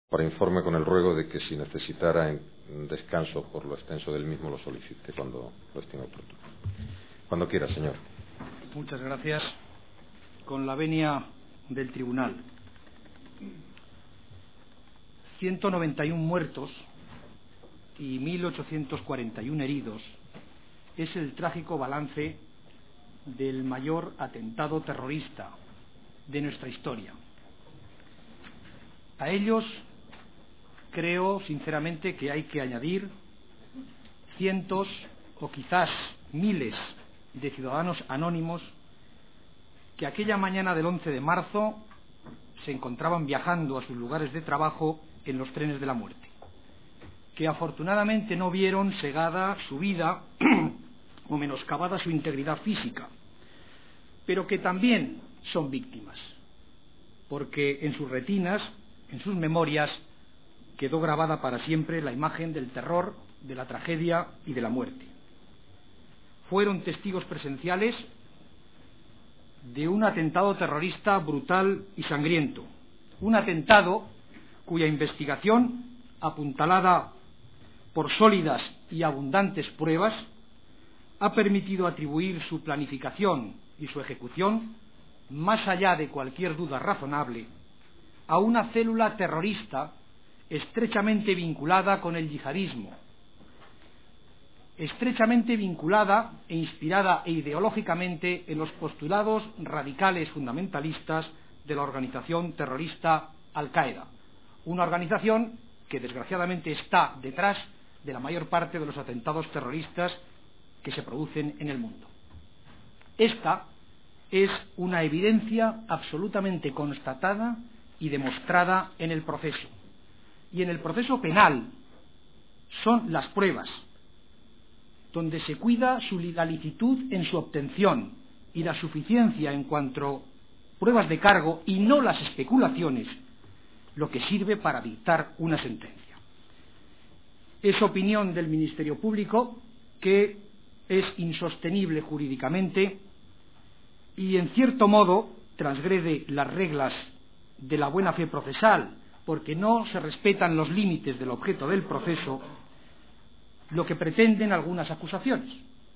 Para informe con el ruego de que si necesitara descanso por lo extenso del mismo lo solicite cuando lo estime oportuno. Cuando quiera, señor. Muchas gracias. Con la venia del Tribunal. 191 muertos y 1.841 heridos es el trágico balance del mayor atentado terrorista de nuestra historia. A ellos creo sinceramente que hay que añadir cientos o quizás miles de ciudadanos anónimos que aquella mañana del 11 de marzo se encontraban viajando a sus lugares de trabajo en los trenes de la muerte, que afortunadamente no vieron segada su vida o menoscabada su integridad física, pero que también son víctimas, porque en sus retinas, en sus memorias, quedó grabada para siempre la imagen del terror, de la tragedia y de la muerte. Fueron testigos presenciales de un atentado terrorista brutal y sangriento, un atentado cuya investigación, apuntalada por sólidas y abundantes pruebas, ha permitido atribuir su planificación y su ejecución, más allá de cualquier duda razonable, a una célula terrorista estrechamente vinculada con el yihadismo, estrechamente vinculada e inspirada ideológicamente en los postulados radicales fundamentalistas de la organización terrorista Al-Qaeda, una organización que desgraciadamente está detrás de la mayor parte de los atentados terroristas que se producen en el mundo. Esta es una evidencia absolutamente constatada y demostrada en el proceso. Y en el proceso penal son las pruebas, donde se cuida la licitud en su obtención y la suficiencia en cuanto a pruebas de cargo y no las especulaciones, lo que sirve para dictar una sentencia. Es opinión del Ministerio Público que es insostenible jurídicamente y en cierto modo transgrede las reglas de la buena fe procesal, porque no se respetan los límites del objeto del proceso, lo que pretenden algunas acusaciones: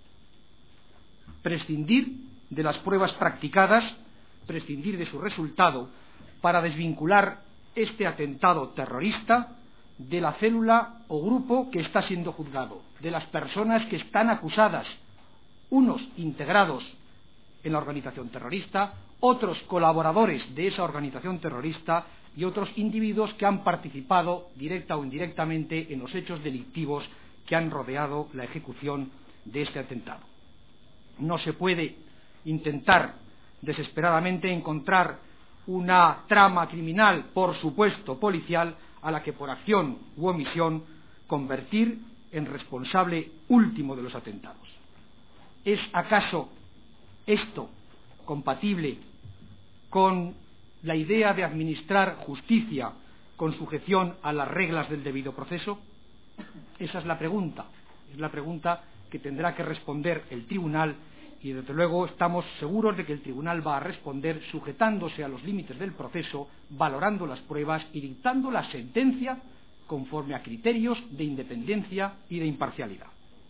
prescindir de las pruebas practicadas, prescindir de su resultado para desvincular este atentado terrorista de la célula o grupo que está siendo juzgado, de las personas que están acusadas, unos integrados en la organización terrorista, otros colaboradores de esa organización terrorista y otros individuos que han participado directa o indirectamente en los hechos delictivos que han rodeado la ejecución de este atentado. No se puede intentar desesperadamente encontrar una trama criminal, por supuesto policial, a la que por acción u omisión convertir en responsable último de los atentados. ¿Es acaso esto compatible con la idea de administrar justicia con sujeción a las reglas del debido proceso? Esa es la pregunta que tendrá que responder el tribunal, y desde luego estamos seguros de que el tribunal va a responder sujetándose a los límites del proceso, valorando las pruebas y dictando la sentencia conforme a criterios de independencia y de imparcialidad.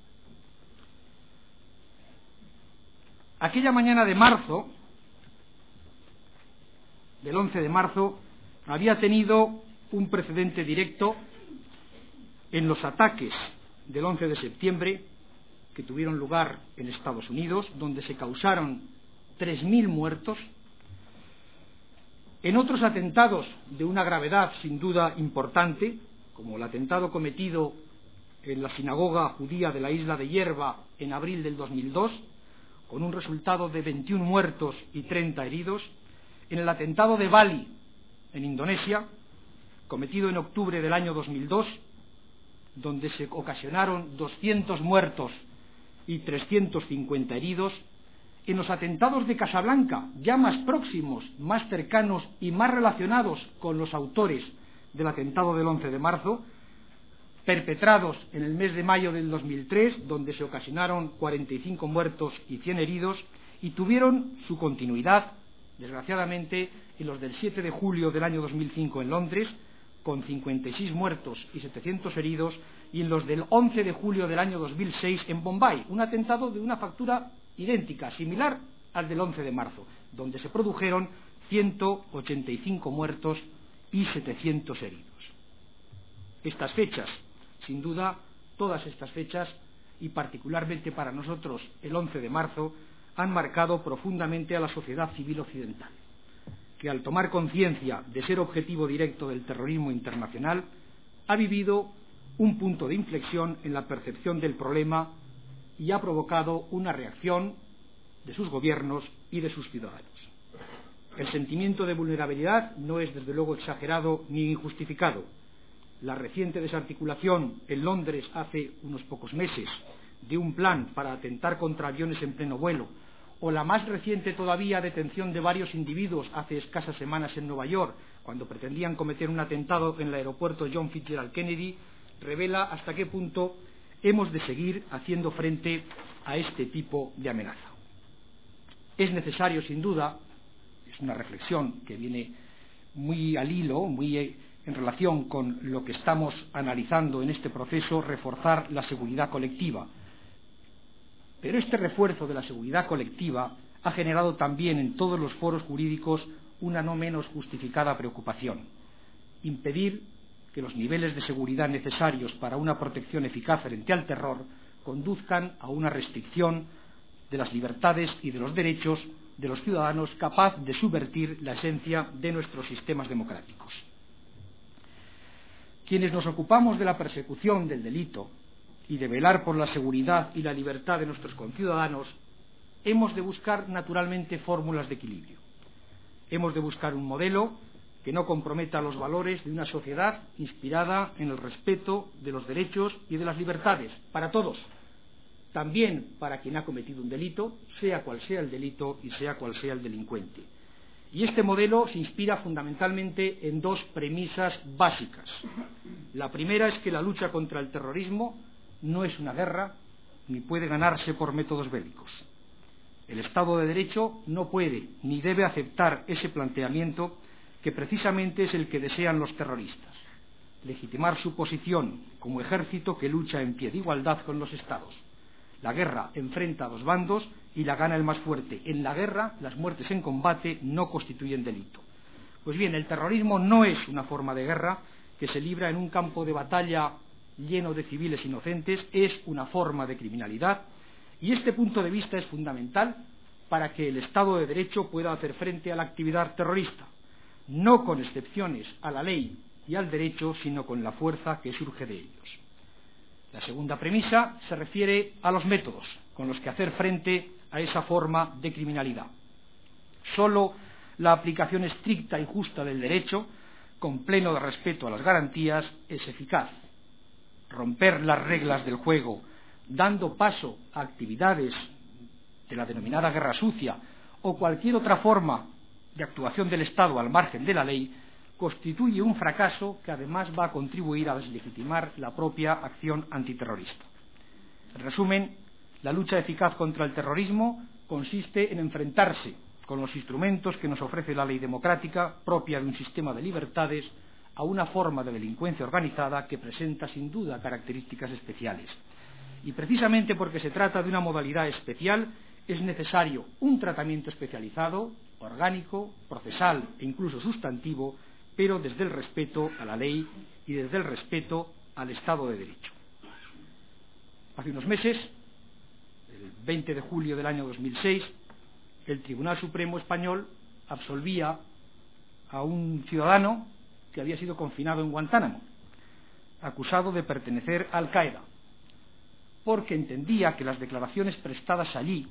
Aquella mañana de marzo, del 11 de marzo, había tenido un precedente directo en los ataques del 11 de septiembre que tuvieron lugar en Estados Unidos, donde se causaron 3.000 muertos, en otros atentados de una gravedad sin duda importante, como el atentado cometido en la sinagoga judía de la isla de Yerba en abril del 2002, con un resultado de 21 muertos y 30 heridos, en el atentado de Bali, en Indonesia, cometido en octubre del año 2002, donde se ocasionaron 200 muertos y 350 heridos, en los atentados de Casablanca, ya más próximos, más cercanos y más relacionados con los autores del atentado del 11 de marzo, perpetrados en el mes de mayo del 2003, donde se ocasionaron 45 muertos y 100 heridos, y tuvieron su continuidad, desgraciadamente, en los del 7 de julio del año 2005 en Londres, con 56 muertos y 700 heridos, y en los del 11 de julio del año 2006 en Bombay, un atentado de una factura idéntica, similar al del 11 de marzo, donde se produjeron 185 muertos y 700 heridos. Estas fechas, sin duda, todas estas fechas, y particularmente para nosotros el 11 de marzo, han marcado profundamente a la sociedad civil occidental, que al tomar conciencia de ser objetivo directo del terrorismo internacional, ha vivido un punto de inflexión en la percepción del problema y ha provocado una reacción de sus gobiernos y de sus ciudadanos. El sentimiento de vulnerabilidad no es desde luego exagerado ni injustificado. La reciente desarticulación en Londres hace unos pocos meses de un plan para atentar contra aviones en pleno vuelo, o la más reciente todavía detención de varios individuos hace escasas semanas en Nueva York, cuando pretendían cometer un atentado en el aeropuerto John Fitzgerald Kennedy, revela hasta qué punto hemos de seguir haciendo frente a este tipo de amenaza. Es necesario, sin duda, es una reflexión que viene muy al hilo, muy en relación con lo que estamos analizando en este proceso, reforzar la seguridad colectiva. Pero este refuerzo de la seguridad colectiva ha generado también en todos los foros jurídicos una no menos justificada preocupación: impedir que los niveles de seguridad necesarios para una protección eficaz frente al terror conduzcan a una restricción de las libertades y de los derechos de los ciudadanos capaz de subvertir la esencia de nuestros sistemas democráticos. Quienes nos ocupamos de la persecución del delito y de velar por la seguridad y la libertad de nuestros conciudadanos, hemos de buscar naturalmente fórmulas de equilibrio. Hemos de buscar un modelo que no comprometa los valores de una sociedad inspirada en el respeto de los derechos y de las libertades para todos, también para quien ha cometido un delito, sea cual sea el delito y sea cual sea el delincuente. Y este modelo se inspira fundamentalmente en dos premisas básicas. La primera es que la lucha contra el terrorismo no es una guerra ni puede ganarse por métodos bélicos. El Estado de Derecho no puede ni debe aceptar ese planteamiento que precisamente es el que desean los terroristas: legitimar su posición como ejército que lucha en pie de igualdad con los Estados. La guerra enfrenta a dos bandos y la gana el más fuerte. En la guerra, las muertes en combate no constituyen delito. Pues bien, el terrorismo no es una forma de guerra que se libra en un campo de batalla lleno de civiles inocentes, es una forma de criminalidad, y este punto de vista es fundamental para que el Estado de Derecho pueda hacer frente a la actividad terrorista, no con excepciones a la ley y al derecho, sino con la fuerza que surge de ellos. La segunda premisa se refiere a los métodos con los que hacer frente a esa forma de criminalidad. Solo la aplicación estricta y justa del derecho, con pleno respeto a las garantías, es eficaz. Romper las reglas del juego, dando paso a actividades de la denominada guerra sucia o cualquier otra forma de actuación del Estado al margen de la ley, constituye un fracaso que además va a contribuir a deslegitimar la propia acción antiterrorista. En resumen, la lucha eficaz contra el terrorismo consiste en enfrentarse con los instrumentos que nos ofrece la ley democrática propia de un sistema de libertades a una forma de delincuencia organizada que presenta sin duda características especiales. Y precisamente porque se trata de una modalidad especial, es necesario un tratamiento especializado, orgánico, procesal e incluso sustantivo, pero desde el respeto a la ley y desde el respeto al Estado de Derecho. Hace unos meses, el 20 de julio del año 2006, el Tribunal Supremo Español absolvía a un ciudadano que había sido confinado en Guantánamo, acusado de pertenecer a Al-Qaeda, porque entendía que las declaraciones prestadas allí,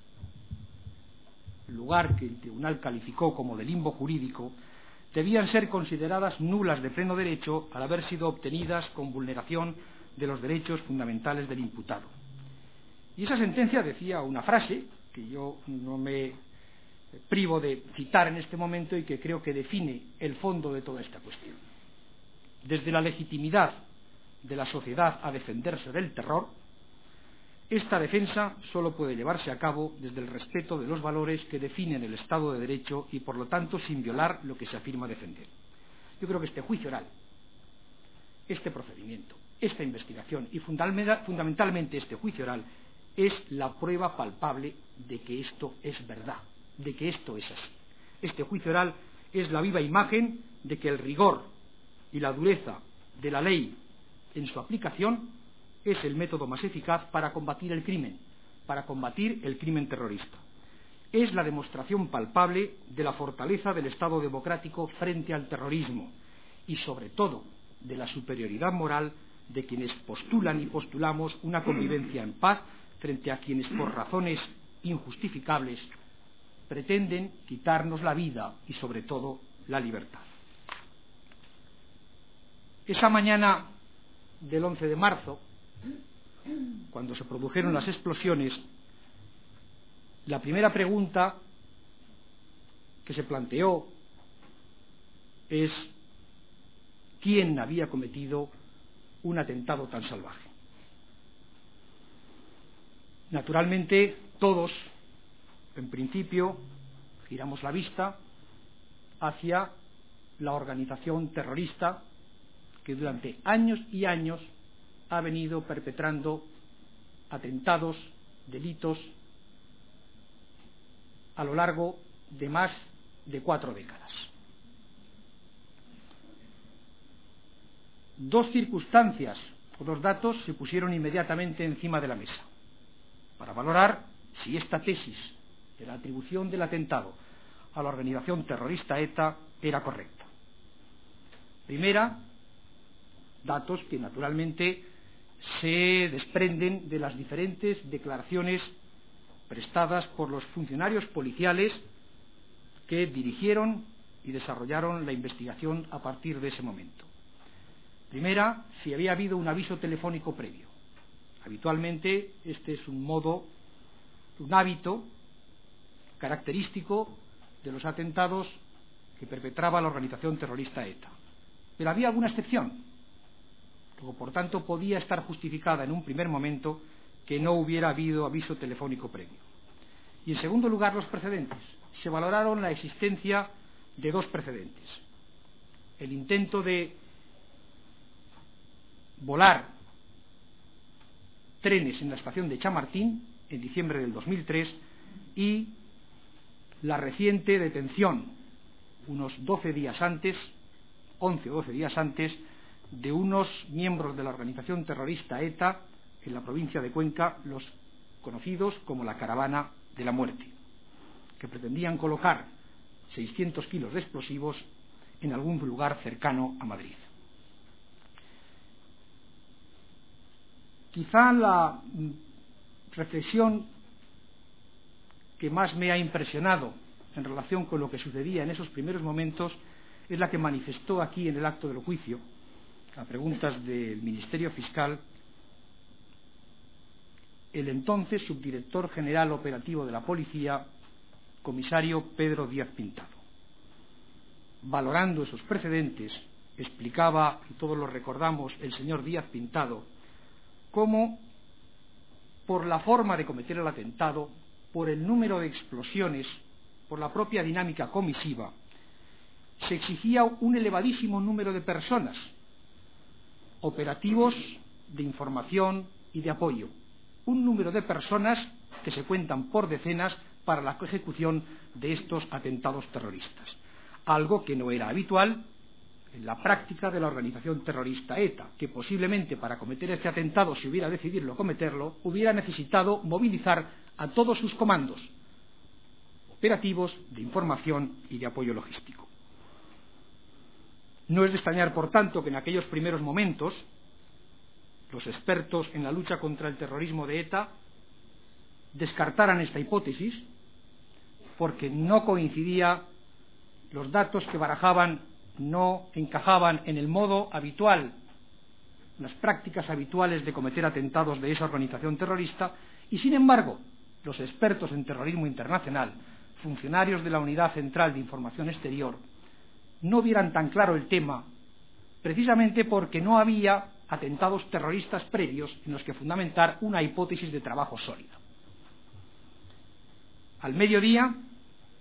lugar que el tribunal calificó como de limbo jurídico, debían ser consideradas nulas de pleno derecho al haber sido obtenidas con vulneración de los derechos fundamentales del imputado. Y esa sentencia decía una frase que yo no me privo de citar en este momento y que creo que define el fondo de toda esta cuestión. Desde la legitimidad de la sociedad a defenderse del terror, esta defensa solo puede llevarse a cabo desde el respeto de los valores que definen el Estado de Derecho y, por lo tanto, sin violar lo que se afirma defender. Yo creo que este juicio oral este procedimiento, esta investigación y fundamentalmente este juicio oral es la prueba palpable de que esto es verdad, de que esto es así. Este juicio oral es la viva imagen de que el rigor y la dureza de la ley en su aplicación es el método más eficaz para combatir el crimen terrorista. Es la demostración palpable de la fortaleza del Estado democrático frente al terrorismo y, sobre todo, de la superioridad moral de quienes postulan y postulamos una convivencia en paz frente a quienes, por razones injustificables, pretenden quitarnos la vida y, sobre todo, la libertad. Esa mañana del 11 de marzo, cuando se produjeron las explosiones, la primera pregunta que se planteó es ¿quién había cometido un atentado tan salvaje? Naturalmente, todos, en principio, giramos la vista hacia la organización terrorista que durante años y años ha venido perpetrando atentados, delitos, a lo largo de más de 4 décadas. Dos circunstancias o dos datos se pusieron inmediatamente encima de la mesa para valorar si esta tesis de la atribución del atentado a la organización terrorista ETA era correcta. Primera, datos que naturalmente se desprenden de las diferentes declaraciones prestadas por los funcionarios policiales que dirigieron y desarrollaron la investigación a partir de ese momento. Primera, si había habido un aviso telefónico previo. Habitualmente este es un hábito característico de los atentados que perpetraba la organización terrorista ETA. Pero había alguna excepción. Luego, por tanto, podía estar justificada en un primer momento que no hubiera habido aviso telefónico previo. Y en segundo lugar, los precedentes. Se valoraron la existencia de dos precedentes. El intento de volar trenes en la estación de Chamartín en diciembre del 2003 y la reciente detención, unos 11 o 12 días antes, de unos miembros de la organización terrorista ETA en la provincia de Cuenca, los conocidos como la Caravana de la Muerte, que pretendían colocar 600 kilos de explosivos en algún lugar cercano a Madrid. Quizá la reflexión que más me ha impresionado en relación con lo que sucedía en esos primeros momentos es la que manifestó aquí en el acto del juicio, a preguntas del Ministerio Fiscal, el entonces subdirector general operativo de la Policía, comisario Pedro Díaz Pintado. Valorando esos precedentes, explicaba, y todos lo recordamos, el señor Díaz Pintado, cómo por la forma de cometer el atentado, por el número de explosiones, por la propia dinámica comisiva, se exigía un elevadísimo número de personas, operativos de información y de apoyo, un número de personas que se cuentan por decenas para la ejecución de estos atentados terroristas, algo que no era habitual en la práctica de la organización terrorista ETA, que posiblemente para cometer este atentado, si hubiera decidido cometerlo, hubiera necesitado movilizar a todos sus comandos operativos de información y de apoyo logístico. No es de extrañar, por tanto, que en aquellos primeros momentos los expertos en la lucha contra el terrorismo de ETA descartaran esta hipótesis, porque no coincidía, los datos que barajaban no encajaban en el modo habitual, las prácticas habituales de cometer atentados de esa organización terrorista, y sin embargo, los expertos en terrorismo internacional, funcionarios de la Unidad Central de Información Exterior, no vieran tan claro el tema, precisamente porque no había atentados terroristas previos en los que fundamentar una hipótesis de trabajo sólida. Al mediodía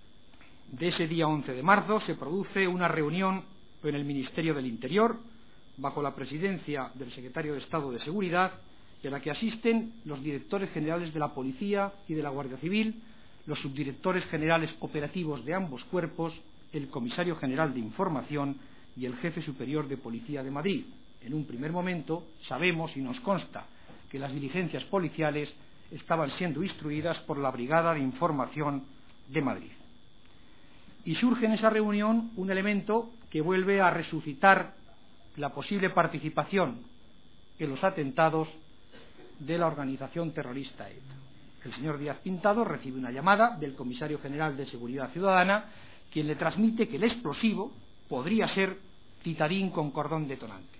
de ese día 11 de marzo se produce una reunión en el Ministerio del Interior bajo la presidencia del secretario de Estado de Seguridad, y a la que asisten los directores generales de la Policía y de la Guardia Civil, los subdirectores generales operativos de ambos cuerpos, el comisario general de Información y el jefe superior de Policía de Madrid. En un primer momento sabemos y nos consta que las diligencias policiales estaban siendo instruidas por la Brigada de Información de Madrid. Y surge en esa reunión un elemento que vuelve a resucitar la posible participación en los atentados de la organización terrorista ETA. El señor Díaz Pintado recibe una llamada del comisario general de Seguridad Ciudadana, quien le transmite que el explosivo podría ser titadín con cordón detonante.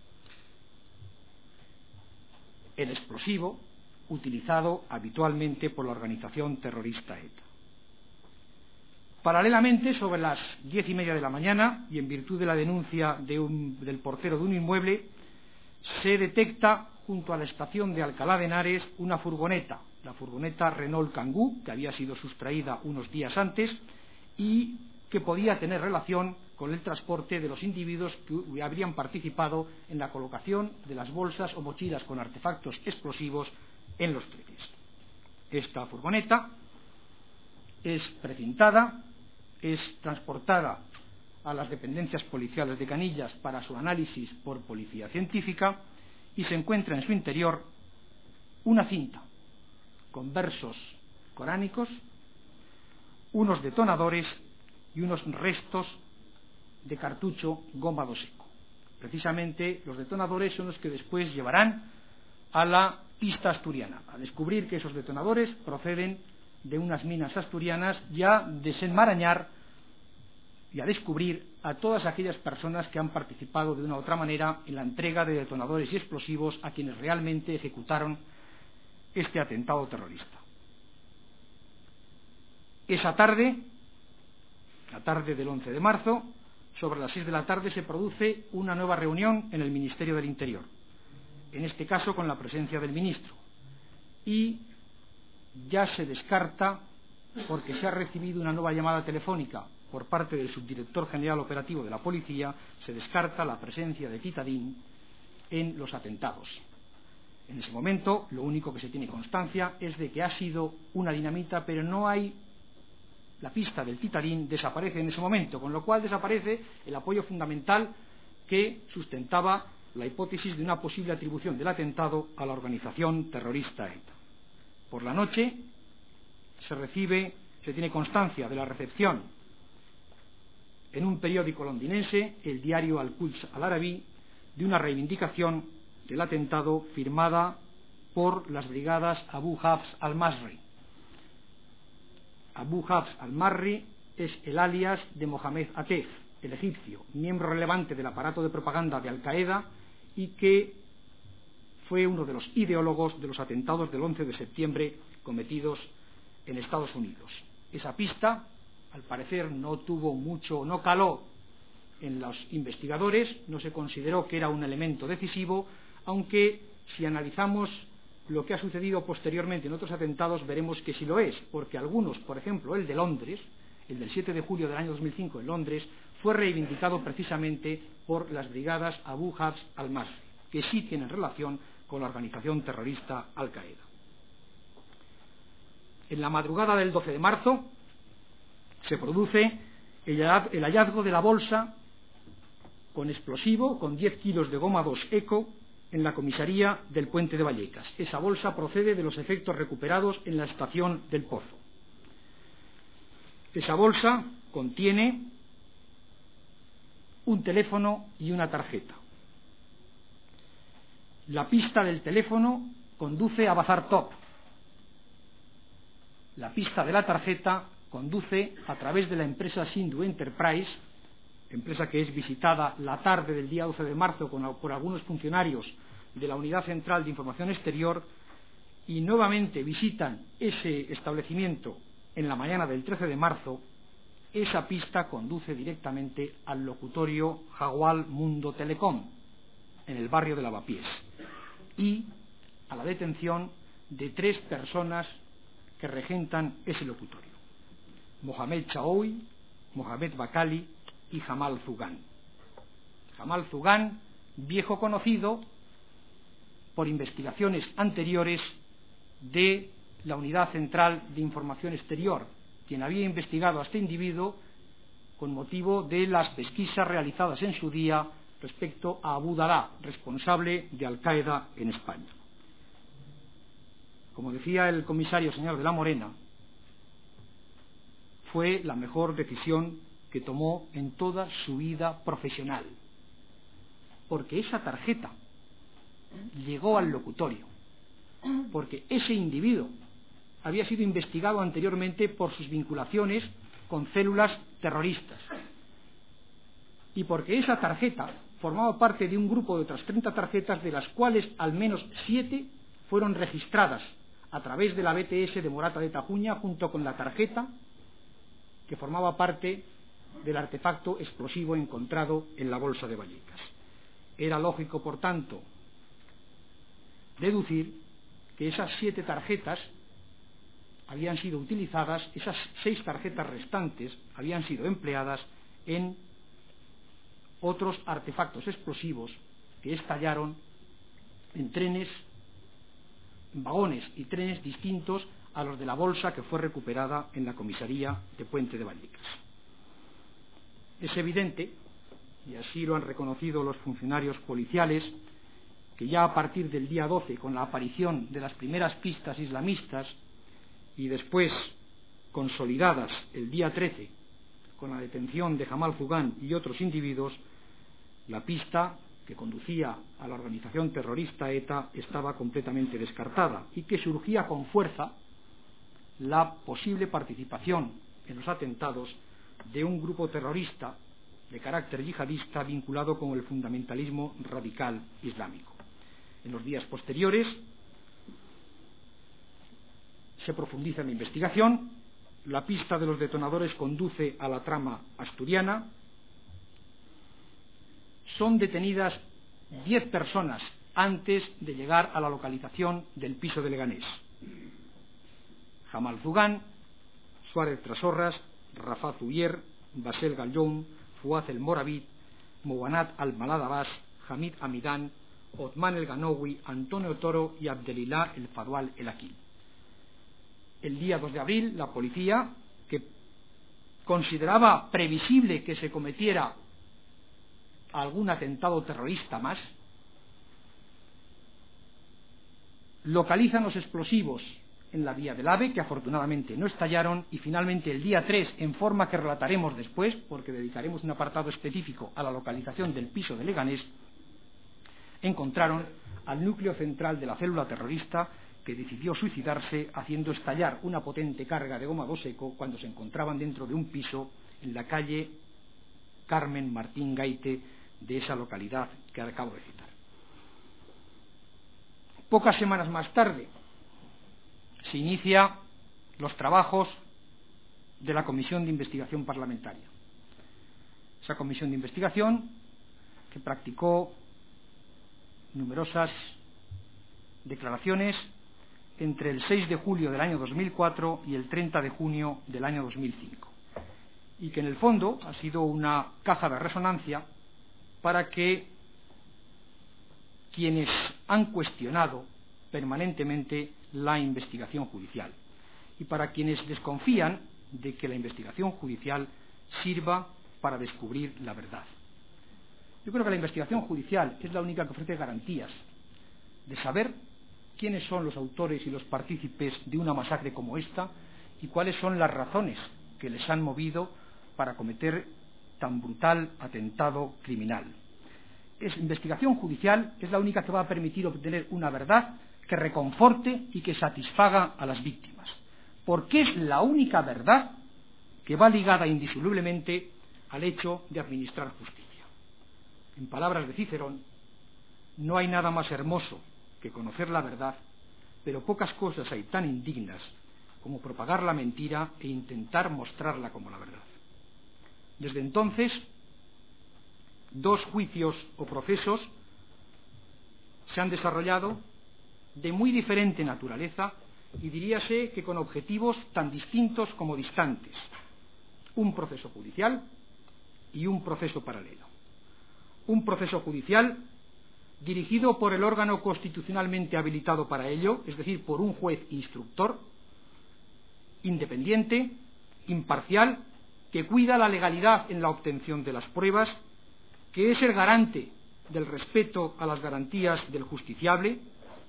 El explosivo utilizado habitualmente por la organización terrorista ETA. Paralelamente, sobre las 10:30 de la mañana, y en virtud de la denuncia del portero de un inmueble, se detecta junto a la estación de Alcalá de Henares una furgoneta, la furgoneta Renault Kangoo, que había sido sustraída unos días antes y que podía tener relación con el transporte de los individuos que habrían participado en la colocación de las bolsas o mochilas con artefactos explosivos en los trenes. Esta furgoneta es precintada, es transportada a las dependencias policiales de Canillas para su análisis por policía científica y se encuentra en su interior una cinta con versos coránicos, unos detonadores y unos restos de cartucho gómado seco. Precisamente los detonadores son los que después llevarán a la pista asturiana, a descubrir que esos detonadores proceden de unas minas asturianas, y a desenmarañar y a descubrir a todas aquellas personas que han participado de una u otra manera en la entrega de detonadores y explosivos a quienes realmente ejecutaron este atentado terrorista. Esa tarde, la tarde del 11 de marzo, sobre las 6 de la tarde se produce una nueva reunión en el Ministerio del Interior, en este caso con la presencia del ministro, y ya se descarta, porque se ha recibido una nueva llamada telefónica por parte del subdirector general operativo de la Policía, se descarta la presencia de titadín en los atentados. En ese momento, lo único que se tiene constancia es de que ha sido una dinamita, pero no hay la pista del titadín, desaparece en ese momento, con lo cual desaparece el apoyo fundamental que sustentaba la hipótesis de una posible atribución del atentado a la organización terrorista ETA. Por la noche se tiene constancia de la recepción en un periódico londinense, el diario Al-Quds Al-Arabi, de una reivindicación del atentado firmada por las brigadas Abu Hafs al-Masri. Abu Hafs al-Masri es el alias de Mohamed Atef, el egipcio, miembro relevante del aparato de propaganda de Al-Qaeda y que fue uno de los ideólogos de los atentados del 11 de septiembre cometidos en Estados Unidos. Esa pista, al parecer, no caló en los investigadores, no se consideró que era un elemento decisivo, aunque si analizamos lo que ha sucedido posteriormente en otros atentados veremos que sí lo es, porque algunos, por ejemplo el de Londres, el del 7 de julio del año 2005 en Londres, fue reivindicado precisamente por las brigadas Abu Hafs al-Masri, que sí tienen relación con la organización terrorista Al-Qaeda. En la madrugada del 12 de marzo se produce el hallazgo de la bolsa con explosivo, con 10 kilos de goma 2 Eco, en la comisaría del Puente de Vallecas. Esa bolsa procede de los efectos recuperados en la estación del Pozo. Esa bolsa contiene un teléfono y una tarjeta. La pista del teléfono conduce a Bazar Top. La pista de la tarjeta conduce a través de la empresa Sindu Enterprise, empresa que es visitada la tarde del día 12 de marzo por algunos funcionarios de la Unidad Central de Información Exterior, y nuevamente visitan ese establecimiento en la mañana del 13 de marzo. Esa pista conduce directamente al locutorio Jaguar Mundo Telecom, en el barrio de Lavapiés, y a la detención de 3 personas que regentan ese locutorio: Mohamed Chaoui, Mohamed Bakali y Jamal Zugán. Jamal Zugán viejo conocido por investigaciones anteriores de la Unidad Central de Información Exterior, quien había investigado a este individuo con motivo de las pesquisas realizadas en su día respecto a Abu Dalá, responsable de Al-Qaeda en España. Como decía el comisario señor de la Morena, fue la mejor decisión que tomó en toda su vida profesional, porque esa tarjeta llegó al locutorio, porque ese individuo había sido investigado anteriormente por sus vinculaciones con células terroristas, y porque esa tarjeta formaba parte de un grupo de otras 30 tarjetas, de las cuales al menos 7 fueron registradas a través de la BTS de Morata de Tajuña, junto con la tarjeta que formaba parte del artefacto explosivo encontrado en la bolsa de Vallecas. Era lógico, por tanto, deducir que esas 7 tarjetas habían sido utilizadas, esas 6 tarjetas restantes habían sido empleadas en otros artefactos explosivos que estallaron en trenes, en vagones y trenes distintos a los de la bolsa que fue recuperada en la comisaría de Puente de Vallecas. Es evidente, y así lo han reconocido los funcionarios policiales, que ya a partir del día 12, con la aparición de las primeras pistas islamistas y después consolidadas el día 13 con la detención de Jamal Zugán y otros individuos, la pista que conducía a la organización terrorista ETA estaba completamente descartada, y que surgía con fuerza la posible participación en los atentados de un grupo terrorista de carácter yihadista vinculado con el fundamentalismo radical islámico. En los días posteriores se profundiza en la investigación, la pista de los detonadores conduce a la trama asturiana, son detenidas 10 personas antes de llegar a la localización del piso de Leganés: Jamal Zugán, Suárez Trasorras, Rafah Zuyer, Basel Gallón, Fuad el Moravid, Mouanat al-Malad Abbas, Hamid Hamidán, Othman el Ganowi, Antonio Toro y Abdelillah el Fadwal el Aquil. El día 2 de abril, la policía, que consideraba previsible que se cometiera algún atentado terrorista más, localizan los explosivos en la vía del AVE, que afortunadamente no estallaron, y finalmente el día 3, en forma que relataremos después, porque dedicaremos un apartado específico a la localización del piso de Leganés, encontraron al núcleo central de la célula terrorista, que decidió suicidarse haciendo estallar una potente carga de goma seco cuando se encontraban dentro de un piso en la calle Carmen Martín Gaite de esa localidad que acabo de citar. Pocas semanas más tarde se inicia los trabajos de la Comisión de Investigación Parlamentaria. Esa comisión de investigación que practicó numerosas declaraciones entre el 6 de julio del año 2004 y el 30 de junio del año 2005, y que en el fondo ha sido una caja de resonancia para que quienes han cuestionado permanentemente la investigación judicial, y para quienes desconfían de que la investigación judicial sirva para descubrir la verdad. Yo creo que la investigación judicial es la única que ofrece garantías de saber quiénes son los autores y los partícipes de una masacre como esta, y cuáles son las razones que les han movido para cometer tan brutal atentado criminal. La investigación judicial es la única que va a permitir obtener una verdad que reconforte y que satisfaga a las víctimas, porque es la única verdad que va ligada indisolublemente al hecho de administrar justicia. En palabras de Cicerón, no hay nada más hermoso que conocer la verdad, pero pocas cosas hay tan indignas como propagar la mentira e intentar mostrarla como la verdad. Desde entonces, 2 juicios o procesos se han desarrollado de muy diferente naturaleza, y diríase que con objetivos tan distintos como distantes: un proceso judicial y un proceso paralelo. Un proceso judicial dirigido por el órgano constitucionalmente habilitado para ello, es decir, por un juez instructor, independiente, imparcial, que cuida la legalidad en la obtención de las pruebas, que es el garante del respeto a las garantías del justiciable,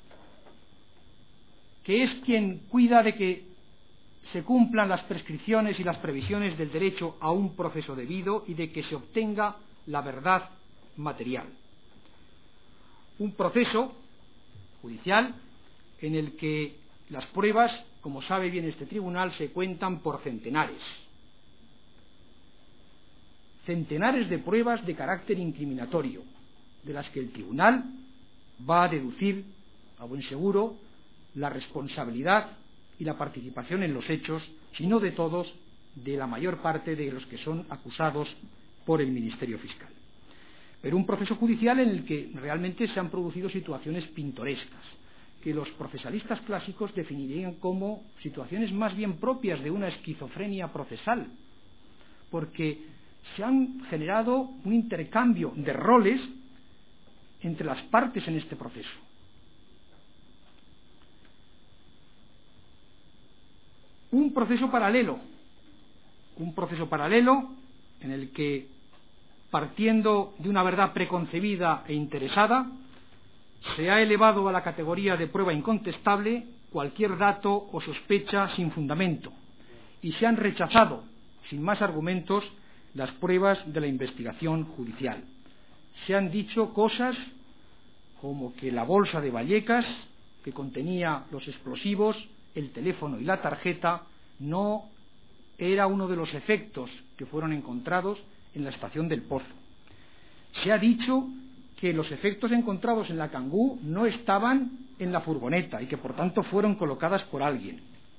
que es quien cuida de que se cumplan las prescripciones y las previsiones del derecho a un proceso debido y de que se obtenga la verdad material. Un proceso judicial en el que las pruebas, como sabe bien este tribunal, se cuentan por centenares. Centenares de pruebas de carácter incriminatorio, de las que el tribunal va a deducir, a buen seguro, la responsabilidad y la participación en los hechos, si no de todos, de la mayor parte de los que son acusados por el Ministerio Fiscal. Pero un proceso judicial en el que realmente se han producido situaciones pintorescas, que los procesalistas clásicos definirían como situaciones más bien propias de una esquizofrenia procesal, porque se han generado un intercambio de roles entre las partes en este proceso. Un proceso paralelo en el que, partiendo de una verdad preconcebida e interesada, se ha elevado a la categoría de prueba incontestable cualquier dato o sospecha sin fundamento, y se han rechazado, sin más argumentos, las pruebas de la investigación judicial. Se han dicho cosas como que la bolsa de Vallecas, que contenía los explosivos, el teléfono y la tarjeta, no era uno de los efectos que fueron encontrados en la estación del Pozo. Se ha dicho que los efectos encontrados en la Kangoo no estaban en la furgoneta y que por tanto fueron colocadas por alguien.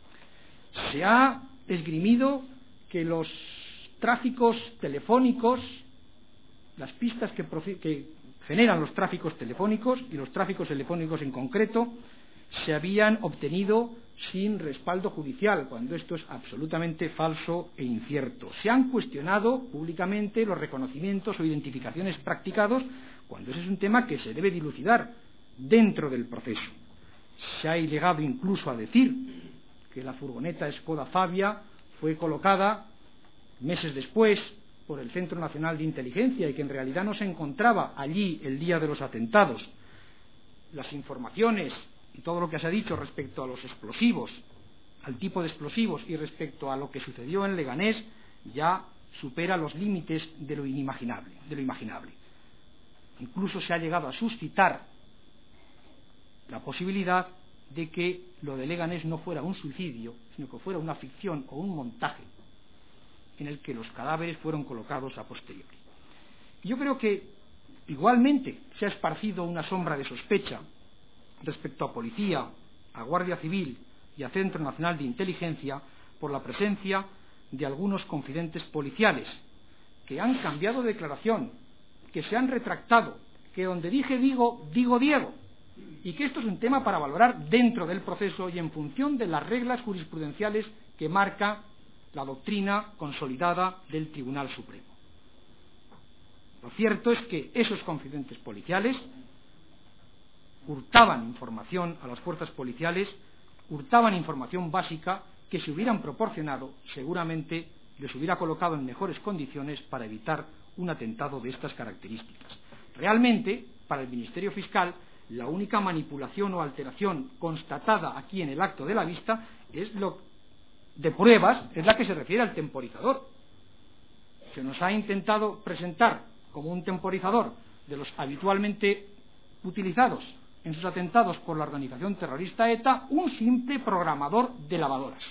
Se ha esgrimido que los tráficos telefónicos, las pistas que generan los tráficos telefónicos y los tráficos telefónicos en concreto, se habían obtenido sin respaldo judicial, cuando esto es absolutamente falso e incierto. Se han cuestionado públicamente los reconocimientos o identificaciones practicados, cuando ese es un tema que se debe dilucidar dentro del proceso. Se ha llegado incluso a decir que la furgoneta Skoda Fabia fue colocada meses después por el Centro Nacional de Inteligencia y que en realidad no se encontraba allí el día de los atentados. Las informaciones y todo lo que se ha dicho respecto a los explosivos, al tipo de explosivos y respecto a lo que sucedió en Leganés ya supera los límites de lo inimaginable, de lo imaginable. Incluso se ha llegado a suscitar la posibilidad de que lo de Leganés no fuera un suicidio, sino que fuera una ficción o un montaje en el que los cadáveres fueron colocados a posteriori. Yo creo que igualmente se ha esparcido una sombra de sospecha respecto a Policía, a Guardia Civil y a Centro Nacional de Inteligencia por la presencia de algunos confidentes policiales que han cambiado de declaración, que se han retractado, que donde dije digo, digo Diego, y que esto es un tema para valorar dentro del proceso y en función de las reglas jurisprudenciales que marca la doctrina consolidada del Tribunal Supremo. Lo cierto es que esos confidentes policiales hurtaban información a las fuerzas policiales, hurtaban información básica que, si hubieran proporcionado, seguramente les hubiera colocado en mejores condiciones para evitar un atentado de estas características. Realmente, para el Ministerio Fiscal, la única manipulación o alteración constatada aquí en el acto de la vista es lo de pruebas, es la que se refiere al temporizador. Se nos ha intentado presentar como un temporizador de los habitualmente utilizados en sus atentados por la organización terrorista ETA un simple programador de lavadoras.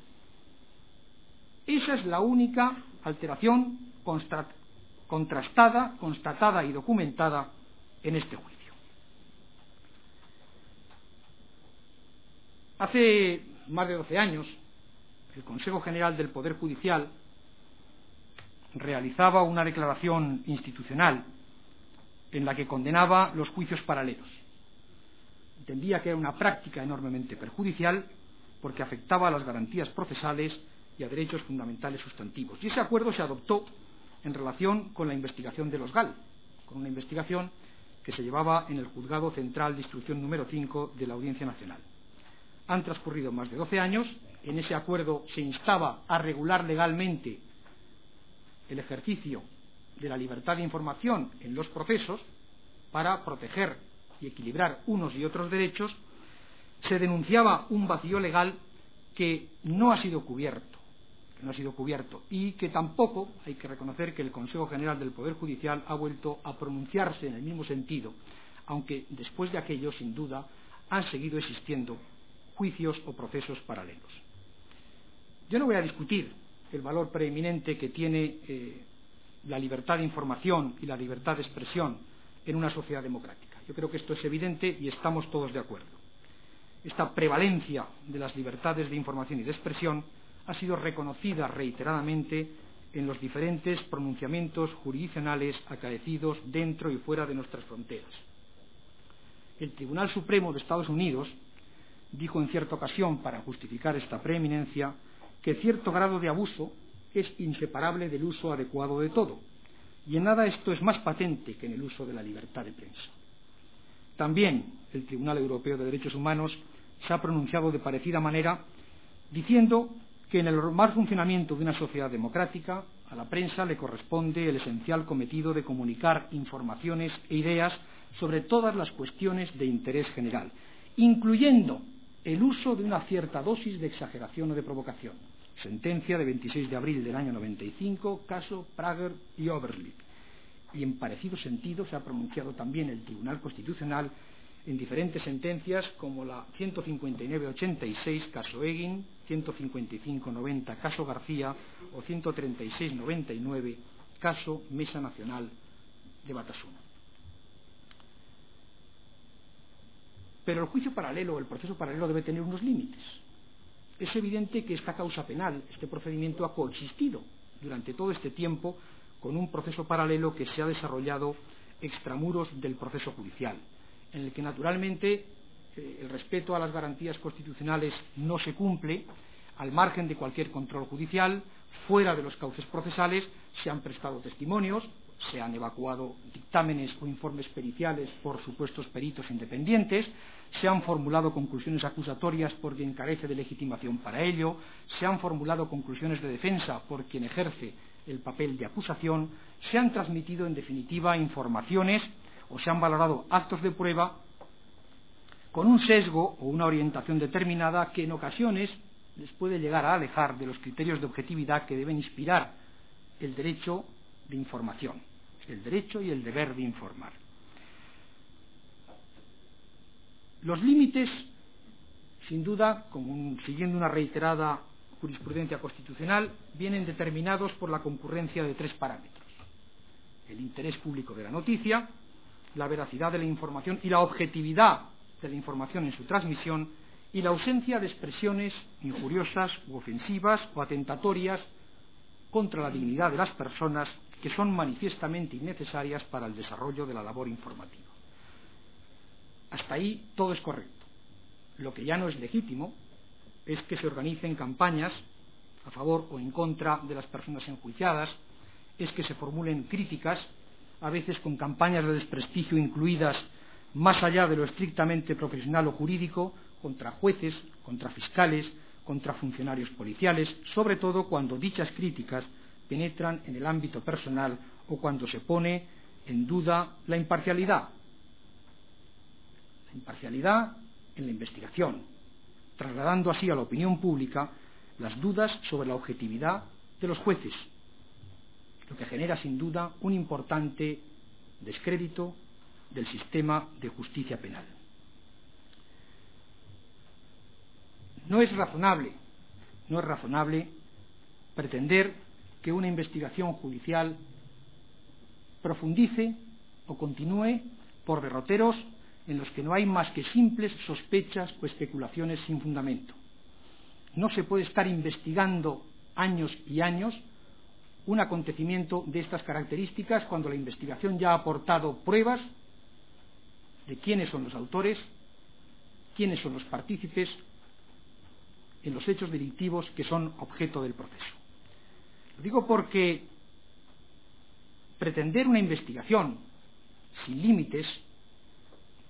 Esa es la única alteración contrastada, constatada y documentada en este juicio. Hace más de 12 años, el Consejo General del Poder Judicial realizaba una declaración institucional en la que condenaba los juicios paralelos. Entendía que era una práctica enormemente perjudicial porque afectaba a las garantías procesales y a derechos fundamentales sustantivos. Y ese acuerdo se adoptó en relación con la investigación de los GAL, con una investigación que se llevaba en el Juzgado Central de Instrucción número 5 de la Audiencia Nacional. Han transcurrido más de 12 años. En ese acuerdo se instaba a regular legalmente el ejercicio de la libertad de información en los procesos para proteger y equilibrar unos y otros derechos. Se denunciaba un vacío legal que no ha sido cubierto, y que tampoco, hay que reconocer que el Consejo General del Poder Judicial ha vuelto a pronunciarse en el mismo sentido, aunque después de aquello, sin duda, han seguido existiendo juicios o procesos paralelos. Yo no voy a discutir el valor preeminente que tiene la libertad de información y la libertad de expresión en una sociedad democrática. Yo creo que esto es evidente y estamos todos de acuerdo. Esta prevalencia de las libertades de información y de expresión ha sido reconocida reiteradamente en los diferentes pronunciamientos jurisdiccionales acaecidos dentro y fuera de nuestras fronteras. El Tribunal Supremo de Estados Unidos dijo en cierta ocasión, para justificar esta preeminencia, que cierto grado de abuso es inseparable del uso adecuado de todo, y en nada esto es más patente que en el uso de la libertad de prensa. También el Tribunal Europeo de Derechos Humanos se ha pronunciado de parecida manera, diciendo que en el normal funcionamiento de una sociedad democrática a la prensa le corresponde el esencial cometido de comunicar informaciones e ideas sobre todas las cuestiones de interés general, incluyendo el uso de una cierta dosis de exageración o de provocación. Sentencia de 26 de abril del año 95, caso Prager y Oberlick. Y en parecido sentido se ha pronunciado también el Tribunal Constitucional en diferentes sentencias como la 159-86, caso Egin, 155-90, caso García, o 136-99, caso Mesa Nacional de Batasuna. Pero el juicio paralelo o el proceso paralelo debe tener unos límites. Es evidente que esta causa penal, este procedimiento, ha coexistido durante todo este tiempo con un proceso paralelo que se ha desarrollado extramuros del proceso judicial, en el que naturalmente el respeto a las garantías constitucionales no se cumple, al margen de cualquier control judicial, fuera de los cauces procesales, se han prestado testimonios, se han evacuado dictámenes o informes periciales por supuestos peritos independientes, se han formulado conclusiones acusatorias por quien carece de legitimación para ello, se han formulado conclusiones de defensa por quien ejerce el papel de acusación, se han transmitido en definitiva informaciones o se han valorado actos de prueba con un sesgo o una orientación determinada que en ocasiones les puede llegar a alejar de los criterios de objetividad que deben inspirar el derecho de información, el derecho y el deber de informar. Los límites, sin duda, siguiendo una reiterada jurisprudencia constitucional, vienen determinados por la concurrencia de tres parámetros: el interés público de la noticia, la veracidad de la información y la objetividad de la información en su transmisión, y la ausencia de expresiones injuriosas u ofensivas o atentatorias contra la dignidad de las personas que son manifiestamente innecesarias para el desarrollo de la labor informativa. Hasta ahí todo es correcto. Lo que ya no es legítimo es que se organicen campañas a favor o en contra de las personas enjuiciadas, es que se formulen críticas, a veces con campañas de desprestigio incluidas más allá de lo estrictamente profesional o jurídico, contra jueces, contra fiscales, contra funcionarios policiales, sobre todo cuando dichas críticas penetran en el ámbito personal o cuando se pone en duda la imparcialidad en la investigación, trasladando así a la opinión pública las dudas sobre la objetividad de los jueces, lo que genera sin duda un importante descrédito del sistema de justicia penal. No es razonable pretender que una investigación judicial profundice o continúe por derroteros en los que no hay más que simples sospechas o especulaciones sin fundamento. No se puede estar investigando años y años un acontecimiento de estas características cuando la investigación ya ha aportado pruebas de quiénes son los autores, quiénes son los partícipes en los hechos delictivos que son objeto del proceso. Lo digo porque pretender una investigación sin límites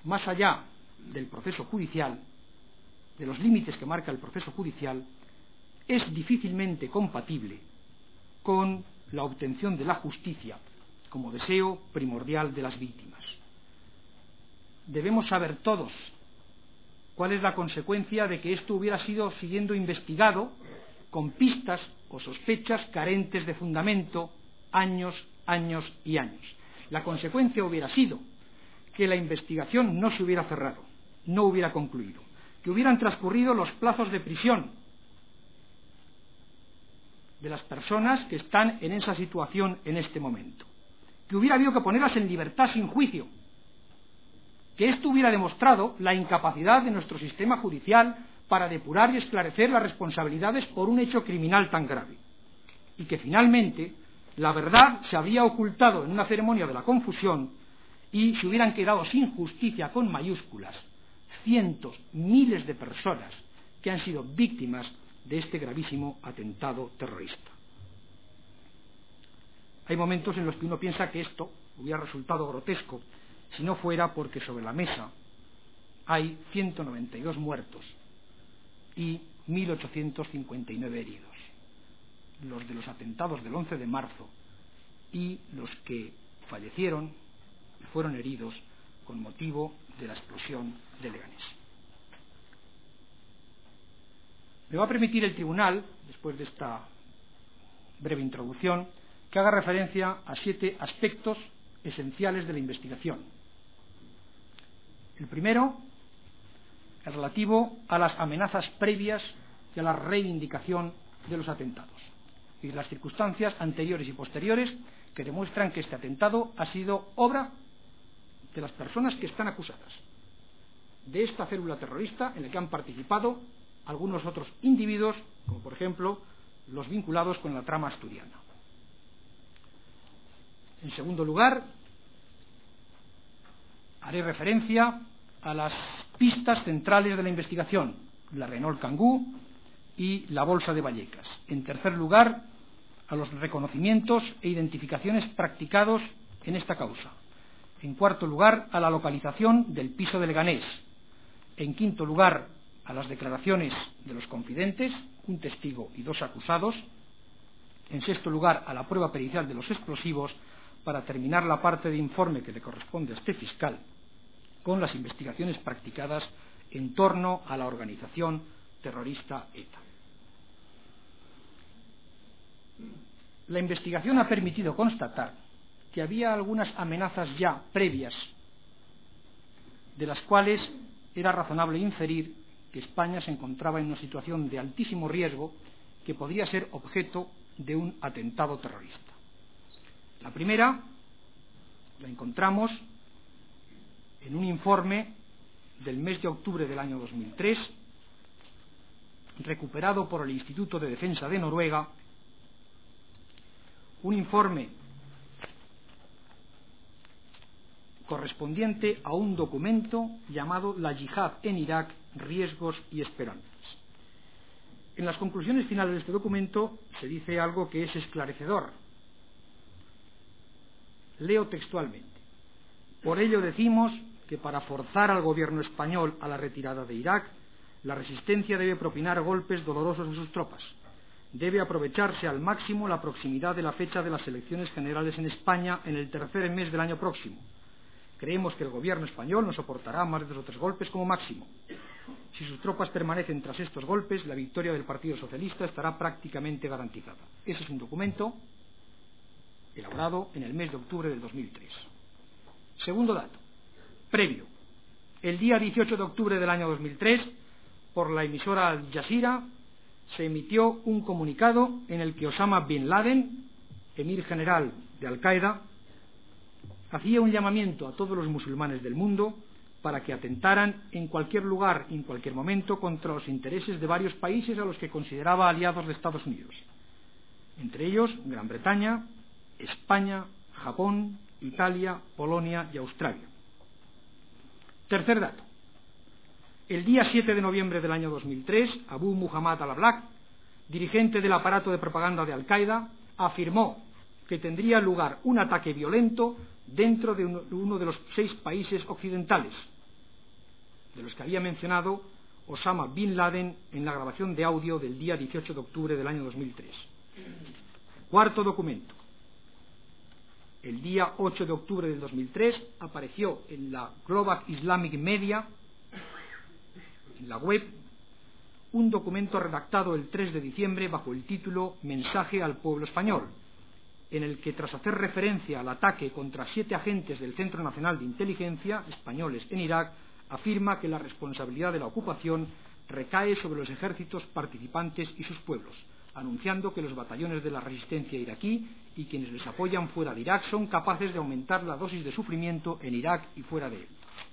más allá del proceso judicial, de los límites que marca el proceso judicial, es difícilmente compatible con la obtención de la justicia como deseo primordial de las víctimas. Debemos saber todos cuál es la consecuencia de que esto hubiera sido siendo investigado con pistas o sospechas carentes de fundamento años y años. La consecuencia hubiera sido que la investigación no se hubiera cerrado, no hubiera concluido, que hubieran transcurrido los plazos de prisión de las personas que están en esa situación en este momento, que hubiera habido que ponerlas en libertad sin juicio, que esto hubiera demostrado la incapacidad de nuestro sistema judicial para depurar y esclarecer las responsabilidades por un hecho criminal tan grave, y que finalmente la verdad se habría ocultado en una ceremonia de la confusión y se hubieran quedado sin justicia con mayúsculas cientos, miles de personas que han sido víctimas de este gravísimo atentado terrorista. Hay momentos en los que uno piensa que esto hubiera resultado grotesco si no fuera porque sobre la mesa hay 192 muertos y 1.859 heridos, los de los atentados del 11 de marzo y los que fallecieron y fueron heridos con motivo de la explosión de Leganés. Me va a permitir el tribunal, después de esta breve introducción, que haga referencia a 7 aspectos esenciales de la investigación. El primero, el relativo a las amenazas previas y a la reivindicación de los atentados, y las circunstancias anteriores y posteriores que demuestran que este atentado ha sido obra de las personas que están acusadas, de esta célula terrorista en la que han participado algunos otros individuos, como por ejemplo los vinculados con la trama asturiana. En segundo lugar, haré referencia a las pistas centrales de la investigación, la Renault Kangoo y la Bolsa de Vallecas. En tercer lugar, a los reconocimientos e identificaciones practicados en esta causa. En cuarto lugar, a la localización del piso de Leganés. En quinto lugar, a las declaraciones de los confidentes, un testigo y 2 acusados. En sexto lugar, a la prueba pericial de los explosivos, para terminar la parte de informe que le corresponde a este fiscal, con las investigaciones practicadas en torno a la organización terrorista ETA. La investigación ha permitido constatar que había algunas amenazas ya previas, de las cuales era razonable inferir que España se encontraba en una situación de altísimo riesgo que podría ser objeto de un atentado terrorista. La primera la encontramos en un informe del mes de octubre del año 2003, recuperado por el Instituto de Defensa de Noruega, un informe correspondiente a un documento llamado La Yihad en Irak, riesgos y esperanzas. En las conclusiones finales de este documento se dice algo que es esclarecedor. Leo textualmente: por ello decimos que para forzar al gobierno español a la retirada de Irak, la resistencia debe propinar golpes dolorosos a sus tropas. Debe aprovecharse al máximo la proximidad de la fecha de las elecciones generales en España en el tercer mes del año próximo. Creemos que el gobierno español no soportará más de 2 o 3 golpes como máximo. Si sus tropas permanecen tras estos golpes, la victoria del Partido Socialista estará prácticamente garantizada. Ese es un documento elaborado en el mes de octubre del 2003. Segundo dato, previo. El día 18 de octubre del año 2003, por la emisora Al Jazeera, se emitió un comunicado en el que Osama Bin Laden, emir general de Al-Qaeda, hacía un llamamiento a todos los musulmanes del mundo para que atentaran en cualquier lugar y en cualquier momento contra los intereses de varios países a los que consideraba aliados de Estados Unidos, entre ellos Gran Bretaña, España, Japón, Italia, Polonia y Australia. Tercer dato. El día 7 de noviembre del año 2003, Abu Muhammad al-Awlaq, dirigente del aparato de propaganda de Al-Qaeda, afirmó que tendría lugar un ataque violento dentro de uno de los 6 países occidentales, de los que había mencionado Osama Bin Laden en la grabación de audio del día 18 de octubre del año 2003. Cuarto documento. El día 8 de octubre del 2003 apareció en la Global Islamic Media, en la web, un documento redactado el 3 de diciembre bajo el título Mensaje al pueblo español, en el que, tras hacer referencia al ataque contra 7 agentes del Centro Nacional de Inteligencia españoles en Irak, afirma que la responsabilidad de la ocupación recae sobre los ejércitos participantes y sus pueblos, anunciando que los batallones de la resistencia iraquí y quienes les apoyan fuera de Irak son capaces de aumentar la dosis de sufrimiento en Irak y fuera de él.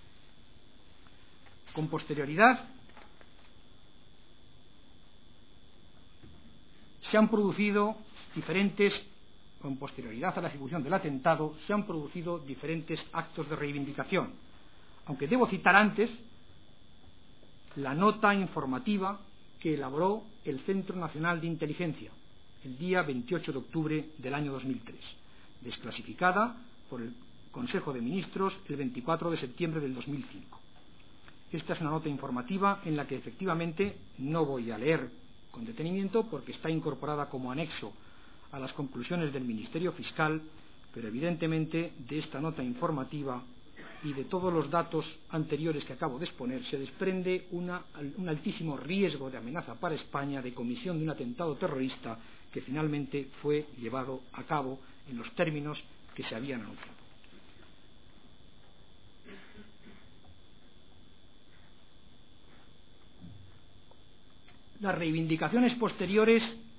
Con posterioridad, con posterioridad a la ejecución del atentado, se han producido diferentes actos de reivindicación, aunque debo citar antes la nota informativa que elaboró el Centro Nacional de Inteligencia el día 28 de octubre del año 2003, desclasificada por el Consejo de Ministros el 24 de septiembre del 2005. Esta es una nota informativa en la que efectivamente no voy a leer con detenimiento porque está incorporada como anexo a las conclusiones del Ministerio Fiscal, pero evidentemente de esta nota informativa y de todos los datos anteriores que acabo de exponer se desprende un altísimo riesgo de amenaza para España de comisión de un atentado terrorista que finalmente fue llevado a cabo en los términos que se habían anunciado. Las reivindicaciones posteriores